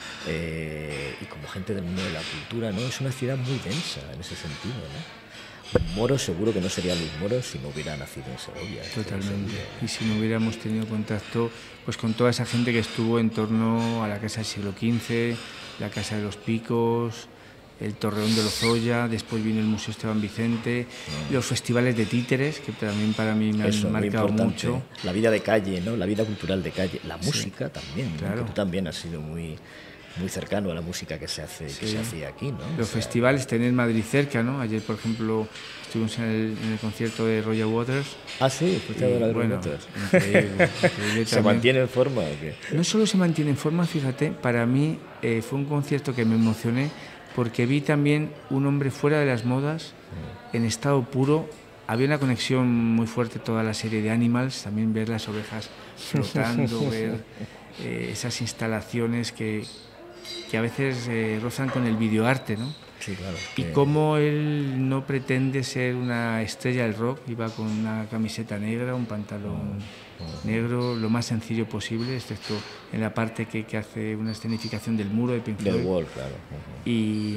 eh, y como gente del mundo de la cultura, ¿no? Es una ciudad muy densa en ese sentido, ¿no? Moro seguro que no sería Luis Moro si no hubiera nacido en Segovia. Totalmente. Y si no hubiéramos tenido contacto pues con toda esa gente que estuvo en torno a la Casa del siglo quince, la Casa de los Picos, el Torreón de Lozoya, después vino el Museo Esteban Vicente, mm. los festivales de títeres, que también para mí me Eso, han marcado mucho. La vida de calle, ¿no? La vida cultural de calle, la música sí, también, claro. ¿no? Que tú también has sido muy... muy cercano a la música que se hace sí. que se hacía aquí, ¿no? Los o sea, festivales, tener Madrid cerca, ¿no? Ayer, por ejemplo, estuvimos en el, en el concierto de Roger Waters. Ah, sí, fuiste a ver a Roger bueno, Waters. Increíble, increíble ¿Se mantiene en forma o qué? No solo se mantiene en forma, fíjate, para mí eh, fue un concierto que me emocioné porque vi también un hombre fuera de las modas, mm. en estado puro. Había una conexión muy fuerte toda la serie de Animals, también ver las ovejas flotando, ver eh, esas instalaciones que que a veces eh, rozan con el videoarte, ¿no? Sí, claro. Y que... cómo él no pretende ser una estrella del rock, iba con una camiseta negra, un pantalón uh-huh. negro, lo más sencillo posible, excepto en la parte que, que hace una escenificación del muro de Pink Floyd. Del Wall, claro. Uh-huh. Y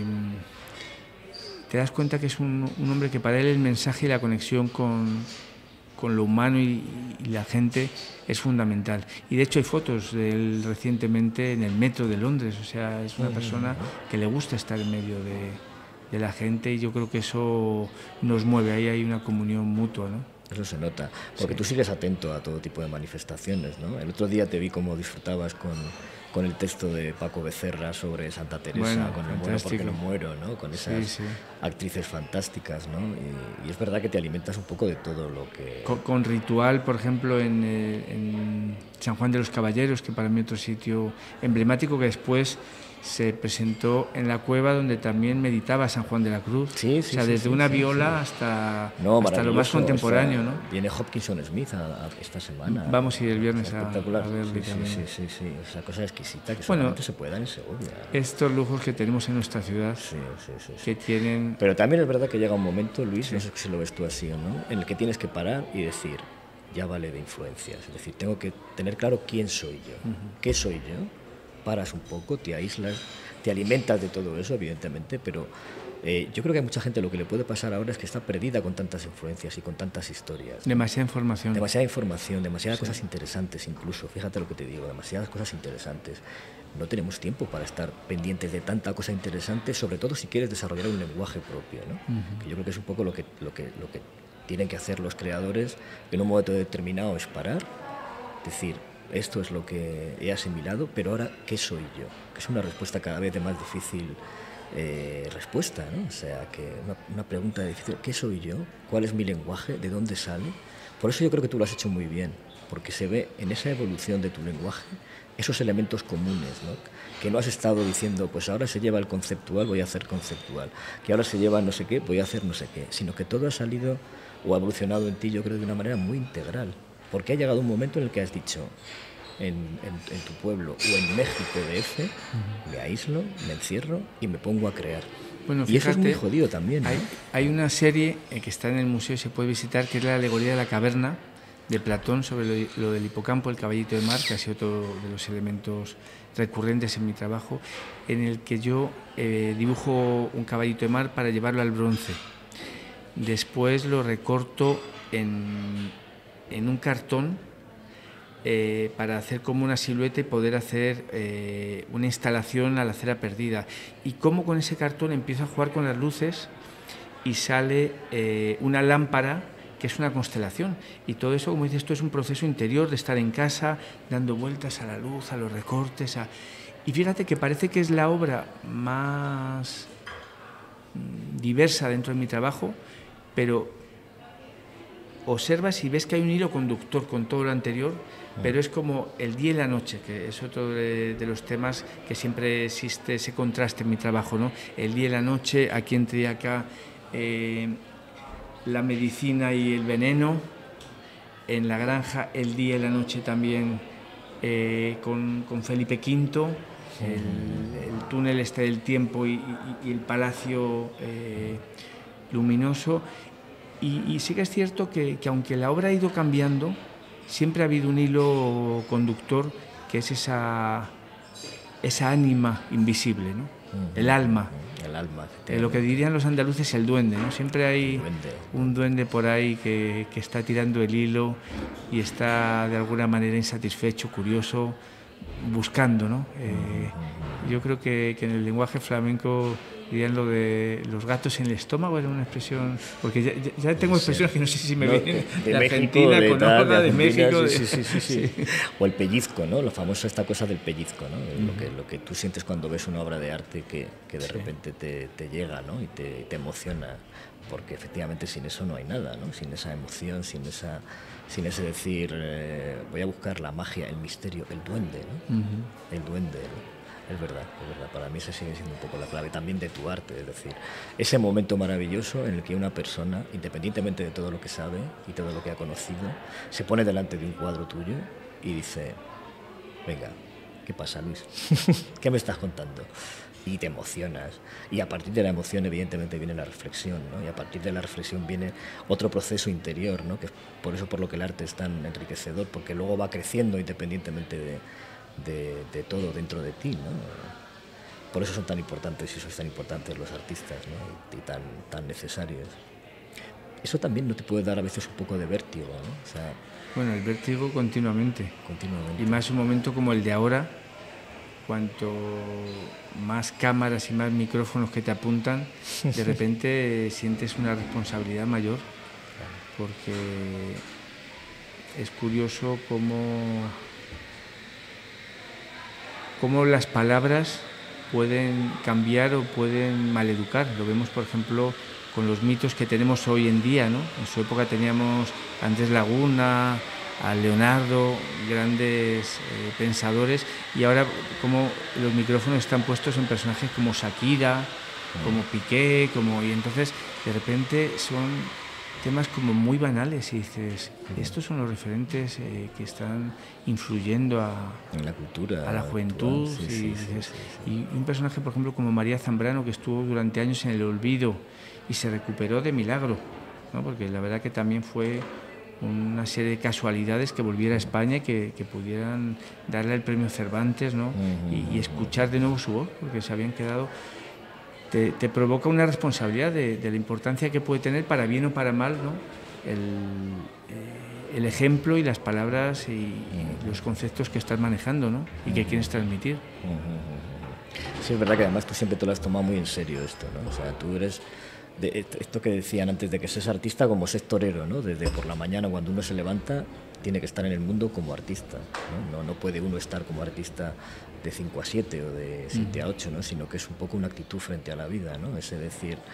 te das cuenta que es un, un hombre que para él el mensaje y la conexión con... con lo humano y, y la gente es fundamental. Y de hecho hay fotos de él recientemente en el metro de Londres, o sea, es una persona que le gusta estar en medio de, de la gente y yo creo que eso nos mueve, ahí hay una comunión mutua, ¿no? Eso se nota, porque sí. tú sigues atento a todo tipo de manifestaciones, ¿no? El otro día te vi cómo disfrutabas con, con el texto de Paco Becerra sobre Santa Teresa, bueno, con el muero porque no muero, ¿no? Con esas sí, sí. actrices fantásticas, ¿no? Y, y es verdad que te alimentas un poco de todo lo que... Con, con Ritual, por ejemplo, en, en San Juan de los Caballeros, que para mí otro sitio emblemático que después se presentó en la cueva donde también meditaba San Juan de la Cruz. Sí, sí, o sea, desde sí, una sí, viola sí. hasta, no, hasta lo más contemporáneo, o sea, ¿no? Viene Hopkinson Smith a, a esta semana. Vamos a ir el viernes a, a sí, verle también. Sí, sí, sí, sí, esa cosa exquisita que bueno, solamente se puede dar en Segovia. Estos lujos que tenemos en nuestra ciudad, sí, sí, sí, sí. que tienen... Pero también es verdad que llega un momento, Luis, sí. no sé si lo ves tú así o no, en el que tienes que parar y decir, ya vale de influencias. Es decir, tengo que tener claro quién soy yo, uh-huh. qué soy yo. Paras un poco, te aíslas, te alimentas de todo eso, evidentemente, pero eh, yo creo que a mucha gente lo que le puede pasar ahora es que está perdida con tantas influencias y con tantas historias. Demasiada información. Demasiada información, demasiadas sí. cosas interesantes incluso, fíjate lo que te digo, demasiadas cosas interesantes. No tenemos tiempo para estar pendientes de tanta cosa interesante, sobre todo si quieres desarrollar un lenguaje propio, ¿no? Uh-huh. Que yo creo que es un poco lo que, lo, que, lo que tienen que hacer los creadores en un momento determinado, es parar, decir, esto es lo que he asimilado, pero ahora, ¿qué soy yo? Que es una respuesta cada vez de más difícil eh, respuesta, ¿no? O sea, que una, una pregunta difícil, ¿qué soy yo? ¿Cuál es mi lenguaje? ¿De dónde sale? Por eso yo creo que tú lo has hecho muy bien, porque se ve en esa evolución de tu lenguaje esos elementos comunes, ¿no? Que no has estado diciendo, pues ahora se lleva el conceptual, voy a hacer conceptual, que ahora se lleva no sé qué, voy a hacer no sé qué, sino que todo ha salido o ha evolucionado en ti, yo creo, de una manera muy integral, porque ha llegado un momento en el que has dicho, en, en, en tu pueblo o en México D F, uh-huh. me aíslo, me encierro y me pongo a crear. Bueno, y fíjate, eso es muy jodido también, ¿no? Hay, hay una serie que está en el museo y se puede visitar, que es la alegoría de la caverna, de Platón, sobre lo, lo del hipocampo, el caballito de mar, que ha sido otro de los elementos recurrentes en mi trabajo, en el que yo eh, dibujo un caballito de mar para llevarlo al bronce. Después lo recorto en, en un cartón eh, para hacer como una silueta y poder hacer eh, una instalación a la cera perdida. Y cómo con ese cartón empiezo a jugar con las luces y sale eh, una lámpara que es una constelación, y todo eso, como dices tú, es un proceso interior de estar en casa, dando vueltas a la luz, a los recortes, a... y fíjate que parece que es la obra más diversa dentro de mi trabajo, pero observas y ves que hay un hilo conductor con todo lo anterior, pero es como el día y la noche, que es otro de, de los temas que siempre existe ese contraste en mi trabajo, ¿no? El día y la noche, aquí entre acá, eh, la medicina y el veneno, en la granja el día y la noche también eh, con, con Felipe quinto, el, el túnel este del tiempo y, y, y el palacio eh, luminoso. Y, y sí que es cierto que, que aunque la obra ha ido cambiando, siempre ha habido un hilo conductor que es esa, esa ánima invisible, ¿no? Uh-huh. El alma. El alma. Eh, lo que dirían los andaluces, el duende, ¿no? Siempre hay duende. un duende por ahí que, que está tirando el hilo y está de alguna manera insatisfecho, curioso, buscando, ¿no? Eh, yo creo que, que en el lenguaje flamenco dirían lo de los gatos en el estómago, era una expresión, porque ya, ya tengo expresiones que no sé si me no, vienen de, de, de Argentina, México, de, con tal, otra, de, de México. Sí, de... sí, sí, sí, sí. O el pellizco, ¿no? Lo famoso, esta cosa del pellizco, ¿no? Uh-huh. Lo, que, lo que tú sientes cuando ves una obra de arte que, que de sí. repente te, te llega, ¿no? Y te, te emociona, porque efectivamente sin eso no hay nada, ¿no? Sin esa emoción, sin esa... sin ese decir, eh, voy a buscar la magia, el misterio, el duende, ¿no? Uh-huh. El duende, ¿no? Es verdad, es verdad. Para mí esa sigue siendo un poco la clave también de tu arte, es decir, ese momento maravilloso en el que una persona, independientemente de todo lo que sabe y todo lo que ha conocido, se pone delante de un cuadro tuyo y dice, venga, ¿qué pasa, Luis? ¿Qué me estás contando? Y te emocionas. Y a partir de la emoción, evidentemente, viene la reflexión, ¿no? Y a partir de la reflexión viene otro proceso interior, ¿no? Que es por eso por lo que el arte es tan enriquecedor, porque luego va creciendo independientemente de, de, de todo dentro de ti, ¿no? Por eso son tan importantes y sois tan importantes los artistas, ¿no? Y, y tan, tan necesarios. Eso también no te puede dar a veces un poco de vértigo, ¿no? O sea, bueno, el vértigo continuamente. Continuamente. Y más un momento como el de ahora, cuanto más cámaras y más micrófonos que te apuntan, de repente sientes una responsabilidad mayor, porque es curioso cómo, cómo las palabras pueden cambiar o pueden maleducar. Lo vemos, por ejemplo, con los mitos que tenemos hoy en día, ¿no? En su época teníamos a Andrés Laguna, a Leonardo, grandes eh, pensadores, y ahora como los micrófonos están puestos en personajes como Shakira, como Piqué, como, y entonces de repente son temas como muy banales y dices, estos son los referentes eh, que están influyendo a, en la cultura, a la juventud. Sí, y, sí, dices, sí, sí, sí. Y un personaje, por ejemplo, como María Zambrano, que estuvo durante años en el olvido y se recuperó de milagro, ¿no? Porque la verdad que también fue una serie de casualidades que volviera a España y que, que pudieran darle el premio Cervantes, ¿no? Uh-huh. y, y escuchar de nuevo su voz, porque se habían quedado... Te, te provoca una responsabilidad de, de la importancia que puede tener, para bien o para mal, ¿no? el, eh, el ejemplo y las palabras y, y los conceptos que estás manejando, ¿no? Y que quieres transmitir. Sí, es verdad que además tú siempre te lo has tomado muy en serio esto, ¿no? O sea, tú eres... De esto que decían antes de que seas artista como seas torero, ¿no? Desde por la mañana cuando uno se levanta tiene que estar en el mundo como artista, ¿no? No, no puede uno estar como artista de cinco a siete o de siete a ocho, ¿no? Sino que es un poco una actitud frente a la vida, ¿no? Ese decir,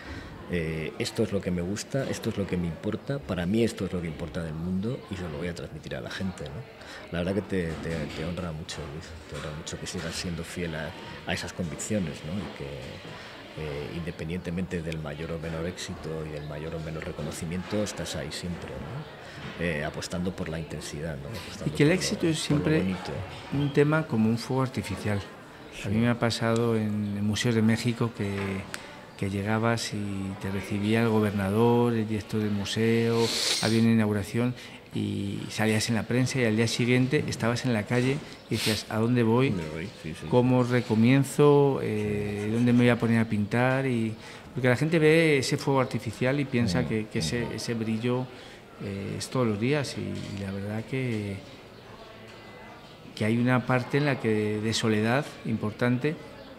eh, esto es lo que me gusta, esto es lo que me importa, para mí esto es lo que importa del mundo y se lo voy a transmitir a la gente, ¿no? La verdad que te, te, te honra mucho, Luis, te honra mucho que sigas siendo fiel a, a esas convicciones, ¿no? Y que eh, independientemente del mayor o menor éxito y del mayor o menor reconocimiento, estás ahí siempre, ¿no? Eh, apostando por la intensidad, ¿no? Apostando y que el lo, éxito es siempre un tema como un fuego artificial. Sí. A mí me ha pasado en, en museos de México que, que llegabas y te recibía el gobernador, el director del museo, había una inauguración y salías en la prensa y al día siguiente estabas en la calle y decías, ¿a dónde voy? Sí, sí. ¿Cómo recomienzo? Eh, ¿Dónde me voy a poner a pintar? Y, porque la gente ve ese fuego artificial y piensa que, que ese, ese brillo eh, es todos los días y, y la verdad que, que hay una parte en la que de soledad importante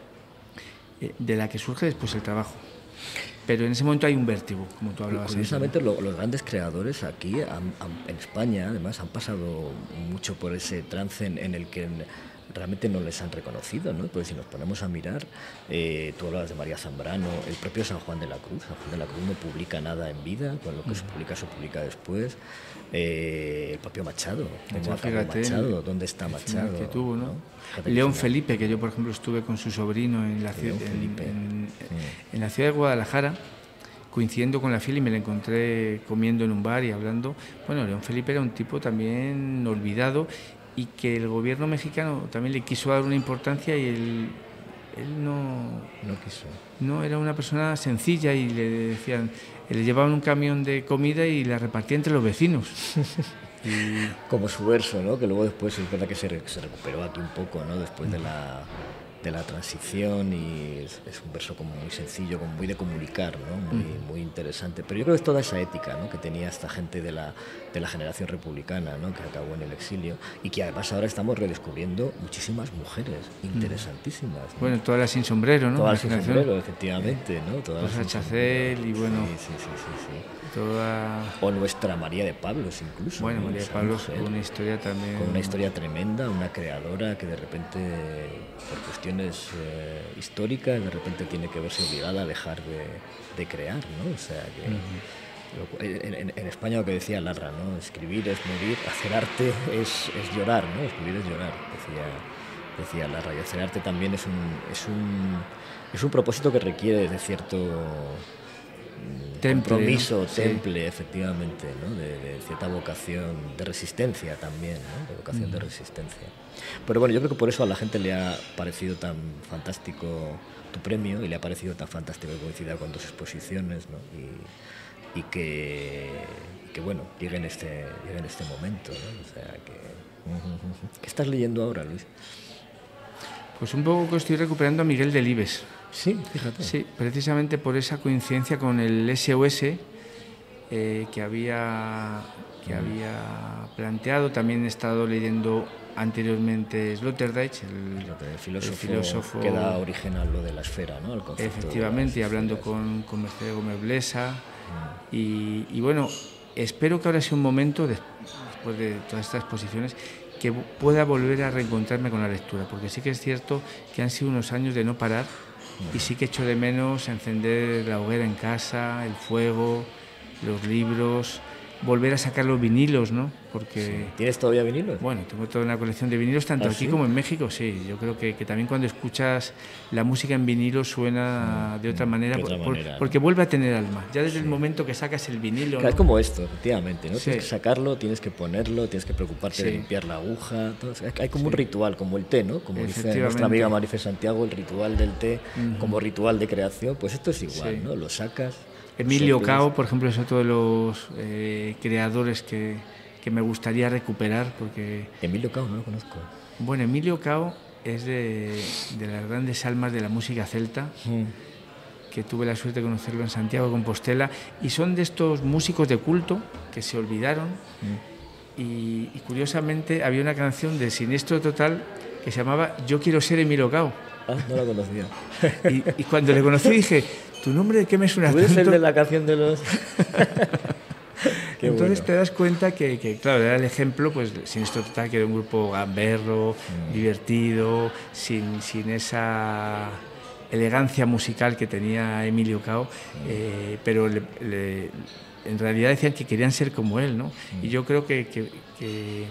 eh, de la que surge después el trabajo. Pero en ese momento hay un vértigo, como tú hablabas. Curiosamente, lo, los grandes creadores aquí, han, han, en España, además, han pasado mucho por ese trance en, en el que realmente no les han reconocido, ¿no? Porque si nos ponemos a mirar, eh, tú hablabas de María Zambrano, el propio San Juan de la Cruz. San Juan de la Cruz no publica nada en vida, con lo que se publica se publica después. Eh, el propio Machado, ¿cómo acabó Machado? ¿Dónde está Machado? Que tuvo, ¿no? ¿no? León Felipe, que yo por ejemplo estuve con su sobrino en la, ciudad, en, en, sí. en la ciudad de Guadalajara, coincidiendo con la fila y me la encontré comiendo en un bar y hablando. Bueno, León Felipe era un tipo también olvidado y que el gobierno mexicano también le quiso dar una importancia y él, él no, no quiso. No, era una persona sencilla y le decían, le llevaban un camión de comida y la repartía entre los vecinos. Y... Como su verso, ¿no? Que luego después es verdad que se, se recuperó aquí un poco, ¿no? Después de la, de la transición y es, es un verso como muy sencillo, como muy de comunicar, ¿no? Muy, muy interesante. Pero yo creo que es toda esa ética, ¿no? Que tenía esta gente de la, de la generación republicana, ¿no? Que acabó en el exilio y que además ahora estamos redescubriendo muchísimas mujeres interesantísimas, ¿no? Bueno, todas las sin sombrero, ¿no? Todas las sin sombrero, efectivamente, ¿no? Todas las Chacel y bueno... Sí, sí, sí, sí, sí. Toda... O nuestra María de Pablos incluso. Bueno, María de Pablos con una historia también... Con una historia tremenda, una creadora que de repente, por cuestiones eh, históricas, de repente tiene que verse obligada a dejar de, de crear, ¿no? O sea, que... Uh-huh. En, en, en España lo que decía Larra, ¿no? Escribir es morir, hacer arte es, es llorar, ¿no? Escribir es llorar, decía, decía Larra. Y hacer arte también es un, es un, es un propósito que requiere de cierto... Temple, compromiso, ¿no? temple, sí. efectivamente, ¿no? de, de cierta vocación de resistencia también, ¿no? De vocación mm. de resistencia. Pero bueno, yo creo que por eso a la gente le ha parecido tan fantástico tu premio y le ha parecido tan fantástico que coincida con tus exposiciones, ¿no? y, y que, que bueno, llegue en este, llegue en este momento, ¿no? O sea, que... ¿Qué estás leyendo ahora, Luis? Pues un poco que estoy recuperando a Miguel Delibes. Sí, fíjate. Sí, precisamente por esa coincidencia con el S O S eh, que, había, que mm. había planteado. También he estado leyendo anteriormente Sloterdijk, el, el, filósofo, el filósofo que da origen a lo de la esfera, ¿no? El efectivamente, y hablando con, con Mercedes Gómez Blesa. Mm. Y, y bueno, espero que ahora sea un momento, después de todas estas exposiciones, que pueda volver a reencontrarme con la lectura, porque sí que es cierto que han sido unos años de no parar. Y sí que echo de menos encender la hoguera en casa, el fuego, los libros, volver a sacar los vinilos, ¿no? Porque... Sí. ¿Tienes todavía vinilos? Bueno, tengo toda una colección de vinilos, tanto ¿Ah, aquí sí? como en México, sí. Yo creo que, que también cuando escuchas la música en vinilo suena mm, de otra manera, de otra por, manera porque ¿no? vuelve a tener alma. Ya desde sí. el momento que sacas el vinilo... Claro, ¿no? Es como esto, efectivamente, ¿no? Sí. Tienes que sacarlo, tienes que ponerlo, tienes que preocuparte sí. de limpiar la aguja. Todo. Hay como sí. un ritual, como el té, ¿no? Como dice nuestra amiga Marife Santiago, el ritual del té uh-huh. como ritual de creación. Pues esto es igual, sí. ¿no? Lo sacas... Emilio Cao, por ejemplo, es otro de los eh, creadores que, que me gustaría recuperar porque... Emilio Cao no lo conozco. Bueno, Emilio Cao es de, de las grandes almas de la música celta, mm. que tuve la suerte de conocerlo en Santiago de Compostela, y son de estos músicos de culto que se olvidaron mm. y, y curiosamente había una canción de Siniestro Total que se llamaba Yo quiero ser Emilio Cao. Ah, no la conocía. Y, y cuando le conocí dije... ¿Tu nombre de qué me suena tanto? ¿Puede ser de la canción de los...? Entonces bueno. te das cuenta que, que, claro, era el ejemplo, pues, Siniestro Total, que era un grupo gamberro, mm. divertido, sin, sin esa elegancia musical que tenía Emilio Cao, eh, pero le, le, en realidad decían que querían ser como él, ¿no? Y yo creo que, que, que,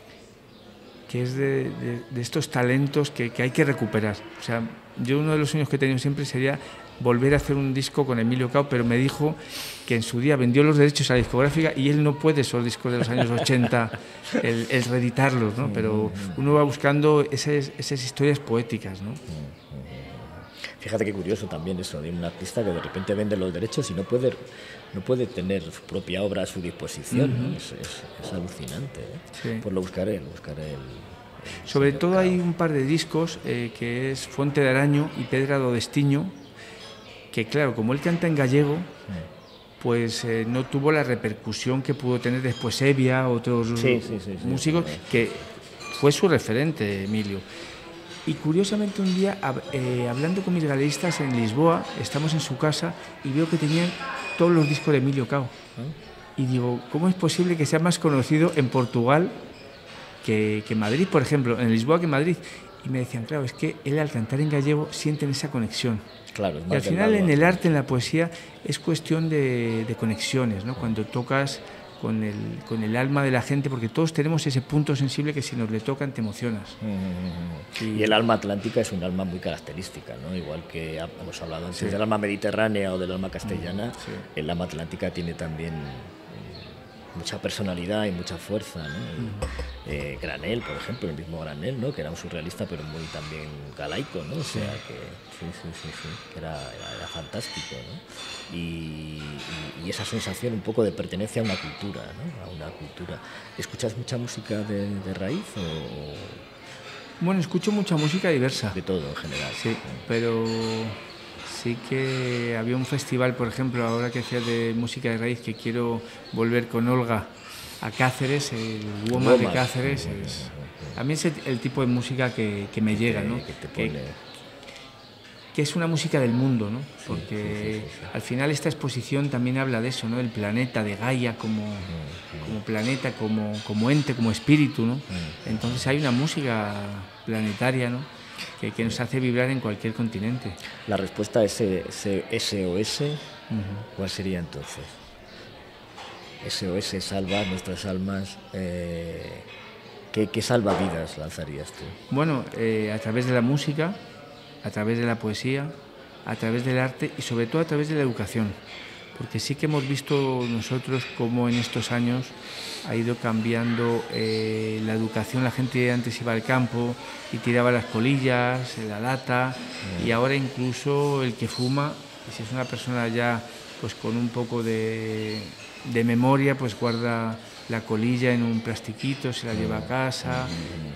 que es de, de, de estos talentos que, que hay que recuperar. O sea, yo uno de los sueños que he tenido siempre sería volver a hacer un disco con Emilio Cao, pero me dijo que en su día vendió los derechos a la discográfica y él no puede esos discos de los años ochenta el, el reeditarlos, ¿no? Pero uno va buscando esas, esas historias poéticas, ¿no? Fíjate qué curioso también eso de un artista que de repente vende los derechos y no puede, no puede tener su propia obra a su disposición, uh-huh. ¿no? es, es, es alucinante, ¿eh? Sí. Pues lo buscaré, lo buscaré. El, el Sobre todo Cao. Hay un par de discos eh, que es Fonte de Araño y Pedra do Destiño, que claro, como él canta en gallego, pues eh, no tuvo la repercusión que pudo tener después Evia, otros sí, sí, sí, sí, músicos, sí, que fue su referente, Emilio. Y curiosamente un día, eh, hablando con mis galeristas en Lisboa, estamos en su casa y veo que tenían todos los discos de Emilio Cao. ¿Eh? Y digo, ¿cómo es posible que sea más conocido en Portugal que, que en Madrid, por ejemplo, en Lisboa que en Madrid? Y me decían, claro, es que él al cantar en gallego sienten esa conexión. Claro, y al final en el arte, en la poesía, es cuestión de, de conexiones, ¿no? Cuando tocas con el, con el alma de la gente, porque todos tenemos ese punto sensible que si nos le tocan te emocionas. Mm-hmm. Y, y el alma atlántica es un alma muy característica, ¿no? Igual que hemos hablado antes sí. del alma mediterránea o del alma castellana, sí. el alma atlántica tiene también mucha personalidad y mucha fuerza, ¿no? Mm. eh, Granel, por ejemplo, el mismo Granel, ¿no? Que era un surrealista pero muy también galaico, ¿no? O sea, que sí, sí, sí, sí, que era, era, era fantástico, ¿no? Y, y, y esa sensación un poco de pertenencia a una cultura, ¿no? A una cultura. ¿Escuchas mucha música de, de raíz o...? Bueno, escucho mucha música diversa. De todo, en general. Sí, ¿no? Pero... sí que había un festival, por ejemplo, ahora que hacía de música de raíz, que quiero volver con Olga a Cáceres, el Woma de Cáceres. Es, a mí es el tipo de música que, que me llega, ¿no? Que, te pone... que, que es una música del mundo, ¿no? Porque sí, sí, sí, sí. al final esta exposición también habla de eso, ¿no? Del planeta, de Gaia como, uh-huh. como planeta, como, como ente, como espíritu, ¿no? Uh-huh. Entonces hay una música planetaria, ¿no? Que, que nos hace vibrar en cualquier continente. La respuesta a ese, ese S O S, uh-huh. ¿cuál sería entonces? S O S, salva nuestras almas. Eh, ¿qué, ¿Qué salvavidas lanzarías tú? Bueno, eh, a través de la música, a través de la poesía, a través del arte y sobre todo a través de la educación. Porque sí que hemos visto nosotros cómo en estos años ha ido cambiando eh, la educación. La gente antes iba al campo y tiraba las colillas, la lata, mm. y ahora incluso el que fuma, y si es una persona ya pues con un poco de, de memoria, pues guarda la colilla en un plastiquito, se la lleva a casa,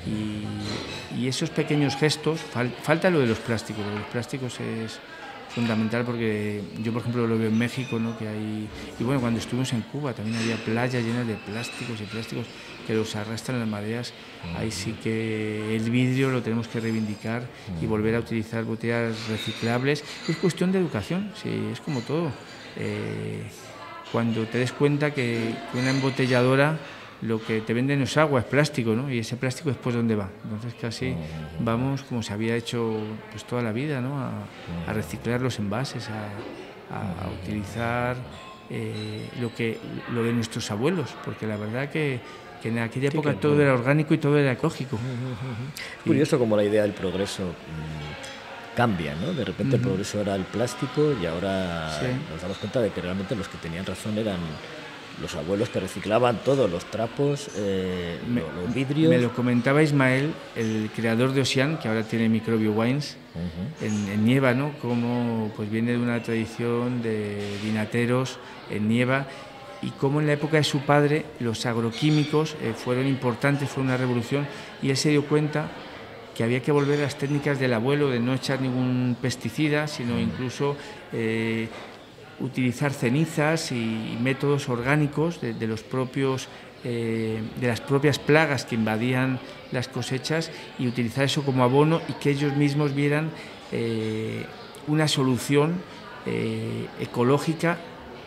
y, y esos pequeños gestos, fal, falta lo de los plásticos, lo de los plásticos es fundamental porque yo, por ejemplo, lo veo en México, ¿no? Que hay, y bueno, cuando estuvimos en Cuba también había playas llenas de plásticos y plásticos que los arrastran las mareas. Ahí sí que el vidrio lo tenemos que reivindicar y volver a utilizar botellas reciclables. Es cuestión de educación, sí, es como todo. Eh, cuando te des cuenta que una embotelladora lo que te venden no es agua, es plástico, ¿no? Y ese plástico después ¿dónde va? Entonces casi vamos como se había hecho pues toda la vida, ¿no? A, a reciclar los envases, a, a, a utilizar eh, lo que lo de nuestros abuelos, porque la verdad que, que en aquella época sí, todo bueno. era orgánico y todo era ecológico. Uh-huh. Curioso y, como la idea del progreso mmm, cambia, ¿no? De repente uh-huh. el progreso era el plástico y ahora sí. nos damos cuenta de que realmente los que tenían razón eran los abuelos, que reciclaban todos los trapos, eh, me, los vidrios. Me lo comentaba Ismael, el creador de Ocean, que ahora tiene Microbio Wines, uh-huh. en, en Nieva, ¿no? Como pues viene de una tradición de vinateros en Nieva, y cómo en la época de su padre los agroquímicos eh, fueron importantes, fue una revolución, y él se dio cuenta que había que volver a las técnicas del abuelo, de no echar ningún pesticida, sino uh-huh. incluso eh, utilizar cenizas y métodos orgánicos de, de los propios eh, de las propias plagas que invadían las cosechas, y utilizar eso como abono, y que ellos mismos vieran eh, una solución eh, ecológica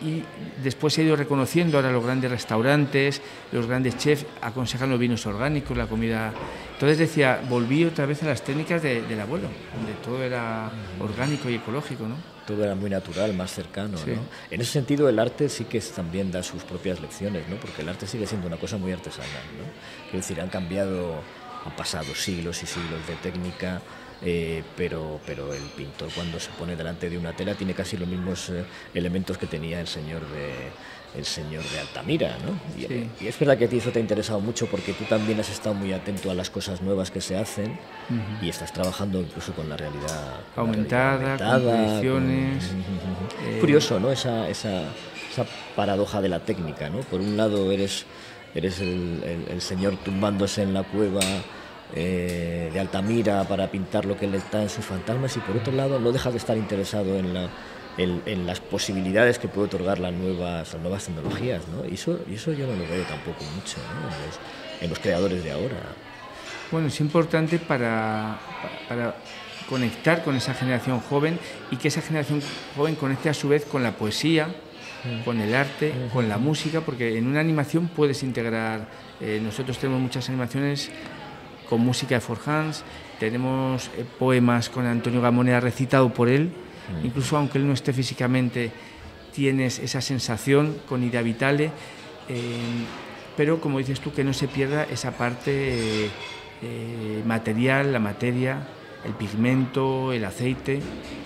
y después se ha ido reconociendo ahora los grandes restaurantes, los grandes chefs aconsejan los vinos orgánicos, la comida. Entonces decía, volví otra vez a las técnicas de, del abuelo, donde todo era orgánico y ecológico, ¿no? Todo era muy natural, más cercano, Sí. ¿no? En ese sentido el arte sí que es, también da sus propias lecciones, ¿no? Porque el arte sigue siendo una cosa muy artesanal, ¿no? Quiero decir, han cambiado, han pasado siglos y siglos de técnica, eh, pero, pero el pintor cuando se pone delante de una tela tiene casi los mismos eh, elementos que tenía el señor de, el señor de Altamira, ¿no? Y, Sí. y es verdad que a ti eso te ha interesado mucho porque tú también has estado muy atento a las cosas nuevas que se hacen uh-huh. y estás trabajando incluso con la realidad con aumentada, la realidad aumentada, con proyecciones. Con... Eh... Curioso, ¿no? Esa, esa, esa paradoja de la técnica, ¿no? Por un lado eres, eres el, el, el señor tumbándose en la cueva eh, de Altamira para pintar lo que le está en sus fantasmas y por otro lado no dejas de estar interesado en la En, en las posibilidades que puede otorgar las nuevas, las nuevas tecnologías, ¿no? Y eso, y eso yo no lo veo tampoco mucho, ¿no? en, los, en los creadores de ahora. Bueno, es importante para, para conectar con esa generación joven y que esa generación joven conecte a su vez con la poesía, mm. con el arte, mm. con la música, porque en una animación puedes integrar, eh, nosotros tenemos muchas animaciones con música de Forjans, tenemos eh, poemas con Antonio Gamonea recitado por él. Incluso aunque él no esté físicamente, tienes esa sensación con Ida Vitale, eh, pero como dices tú, que no se pierda esa parte eh, material, la materia, el pigmento, el aceite.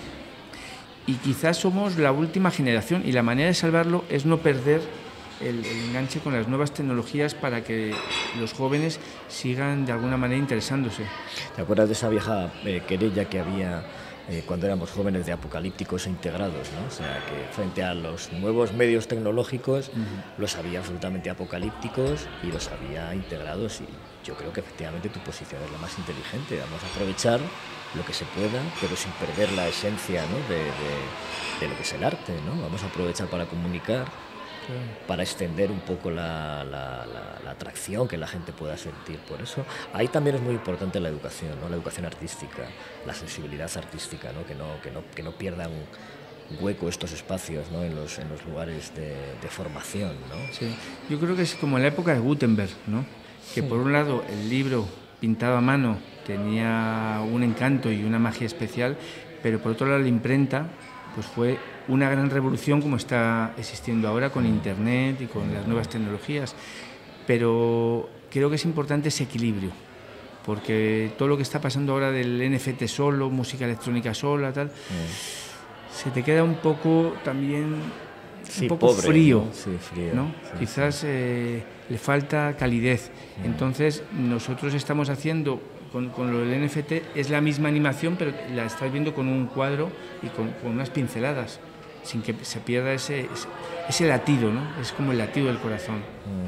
Y quizás somos la última generación y la manera de salvarlo es no perder el, el enganche con las nuevas tecnologías para que los jóvenes sigan de alguna manera interesándose. ¿Te acuerdas de esa vieja eh, querella que había Eh, cuando éramos jóvenes de apocalípticos e integrados, ¿no? O sea, que frente a los nuevos medios tecnológicos uh-huh. los había absolutamente apocalípticos y los había integrados y yo creo que efectivamente tu posición es la más inteligente. Vamos a aprovechar lo que se pueda, pero sin perder la esencia, ¿no? de, de, de lo que es el arte, ¿no? Vamos a aprovechar para comunicar, para extender un poco la, la, la, la atracción que la gente pueda sentir por eso. Ahí también es muy importante la educación, ¿no? La educación artística, la sensibilidad artística, ¿no? Que no, que no, que no pierdan hueco estos espacios, ¿no? en, los, en los lugares de, de formación, ¿no? Sí. Yo creo que es como en la época de Gutenberg, ¿no? Que sí. Por un lado el libro pintado a mano tenía un encanto y una magia especial, pero por otro lado la imprenta pues fue una gran revolución como está existiendo ahora con Internet y con las nuevas tecnologías. Pero creo que es importante ese equilibrio, porque todo lo que está pasando ahora del N F T solo, música electrónica sola, tal, mm. se te queda un poco también sí, un poco pobre, frío, ¿no? Sí, frío, ¿no? Sí, Quizás sí. Eh, le falta calidez. Mm. Entonces nosotros estamos haciendo Con, con lo del N F T es la misma animación, pero la estás viendo con un cuadro y con, con unas pinceladas, sin que se pierda ese, ese, ese latido, ¿no? Es como el latido del corazón.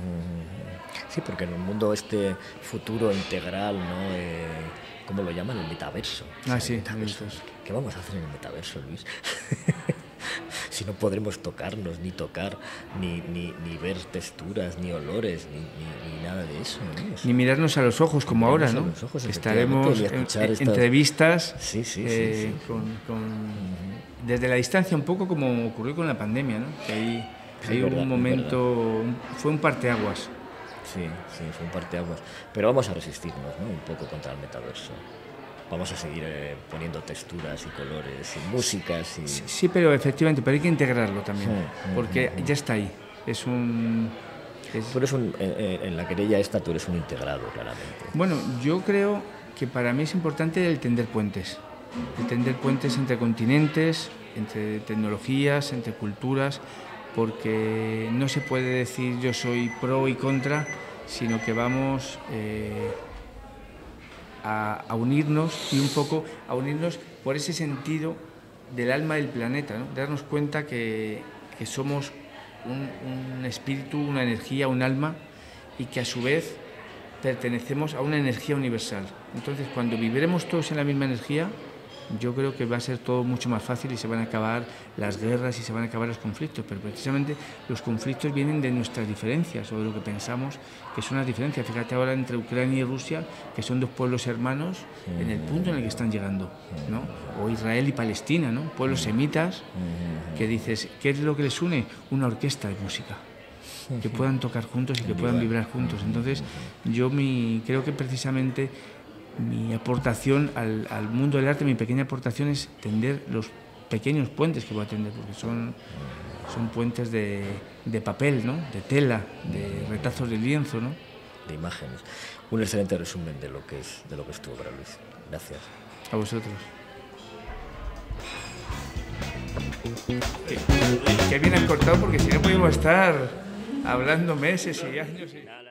Sí, porque en un mundo este futuro integral, ¿no? Eh, ¿Cómo lo llaman? El metaverso. Ah, o sea, sí. el metaverso. ¿Qué vamos a hacer en el metaverso, Luis? Si no podremos tocarnos, ni tocar, ni, ni, ni ver texturas, ni olores, ni, ni, ni nada de eso, ¿no? Ni mirarnos a los ojos como ahora, ¿no? Ojos, estaremos en, estas... entrevistas sí, sí, eh, sí, sí, con, con, uh-huh. desde la distancia, un poco como ocurrió con la pandemia, ¿no? Que ahí, sí, ahí hubo verdad, un momento, un, fue un parteaguas. Sí, sí, fue un parteaguas. Pero vamos a resistirnos, ¿no? Un poco contra el metaverso. Vamos a seguir eh, poniendo texturas y colores y músicas. Y... Sí, sí, pero efectivamente, pero hay que integrarlo también, sí, porque sí, ya está ahí. Es un... Es... Tú eres un, eh, en la querella esta tú eres un integrado, claramente. Bueno, yo creo que para mí es importante el tender puentes. El tender puentes entre continentes, entre tecnologías, entre culturas, porque no se puede decir yo soy pro y contra, sino que vamos... Eh, A, a unirnos y un poco a unirnos por ese sentido del alma del planeta, ¿no? Darnos cuenta que, que somos un, un espíritu, una energía, un alma y que a su vez pertenecemos a una energía universal. Entonces, cuando viviremos todos en la misma energía, yo creo que va a ser todo mucho más fácil y se van a acabar las guerras y se van a acabar los conflictos, pero precisamente los conflictos vienen de nuestras diferencias o de lo que pensamos que son las diferencias. Fíjate ahora entre Ucrania y Rusia, que son dos pueblos hermanos en el punto en el que están llegando, ¿no? O Israel y Palestina, ¿no? Pueblos semitas que dices, ¿qué es lo que les une? Una orquesta de música, que puedan tocar juntos y que puedan vibrar juntos. Entonces, yo mi, creo que precisamente mi aportación al, al mundo del arte, mi pequeña aportación es tender los pequeños puentes que voy a tender, porque son, son puentes de, de papel, ¿no? De tela, de retazos de lienzo, ¿no? De imágenes. Un excelente resumen de lo que es, de lo que es tu obra, Luis. Gracias. A vosotros. Qué bien han cortado, porque si no podemos estar hablando meses y años. Y...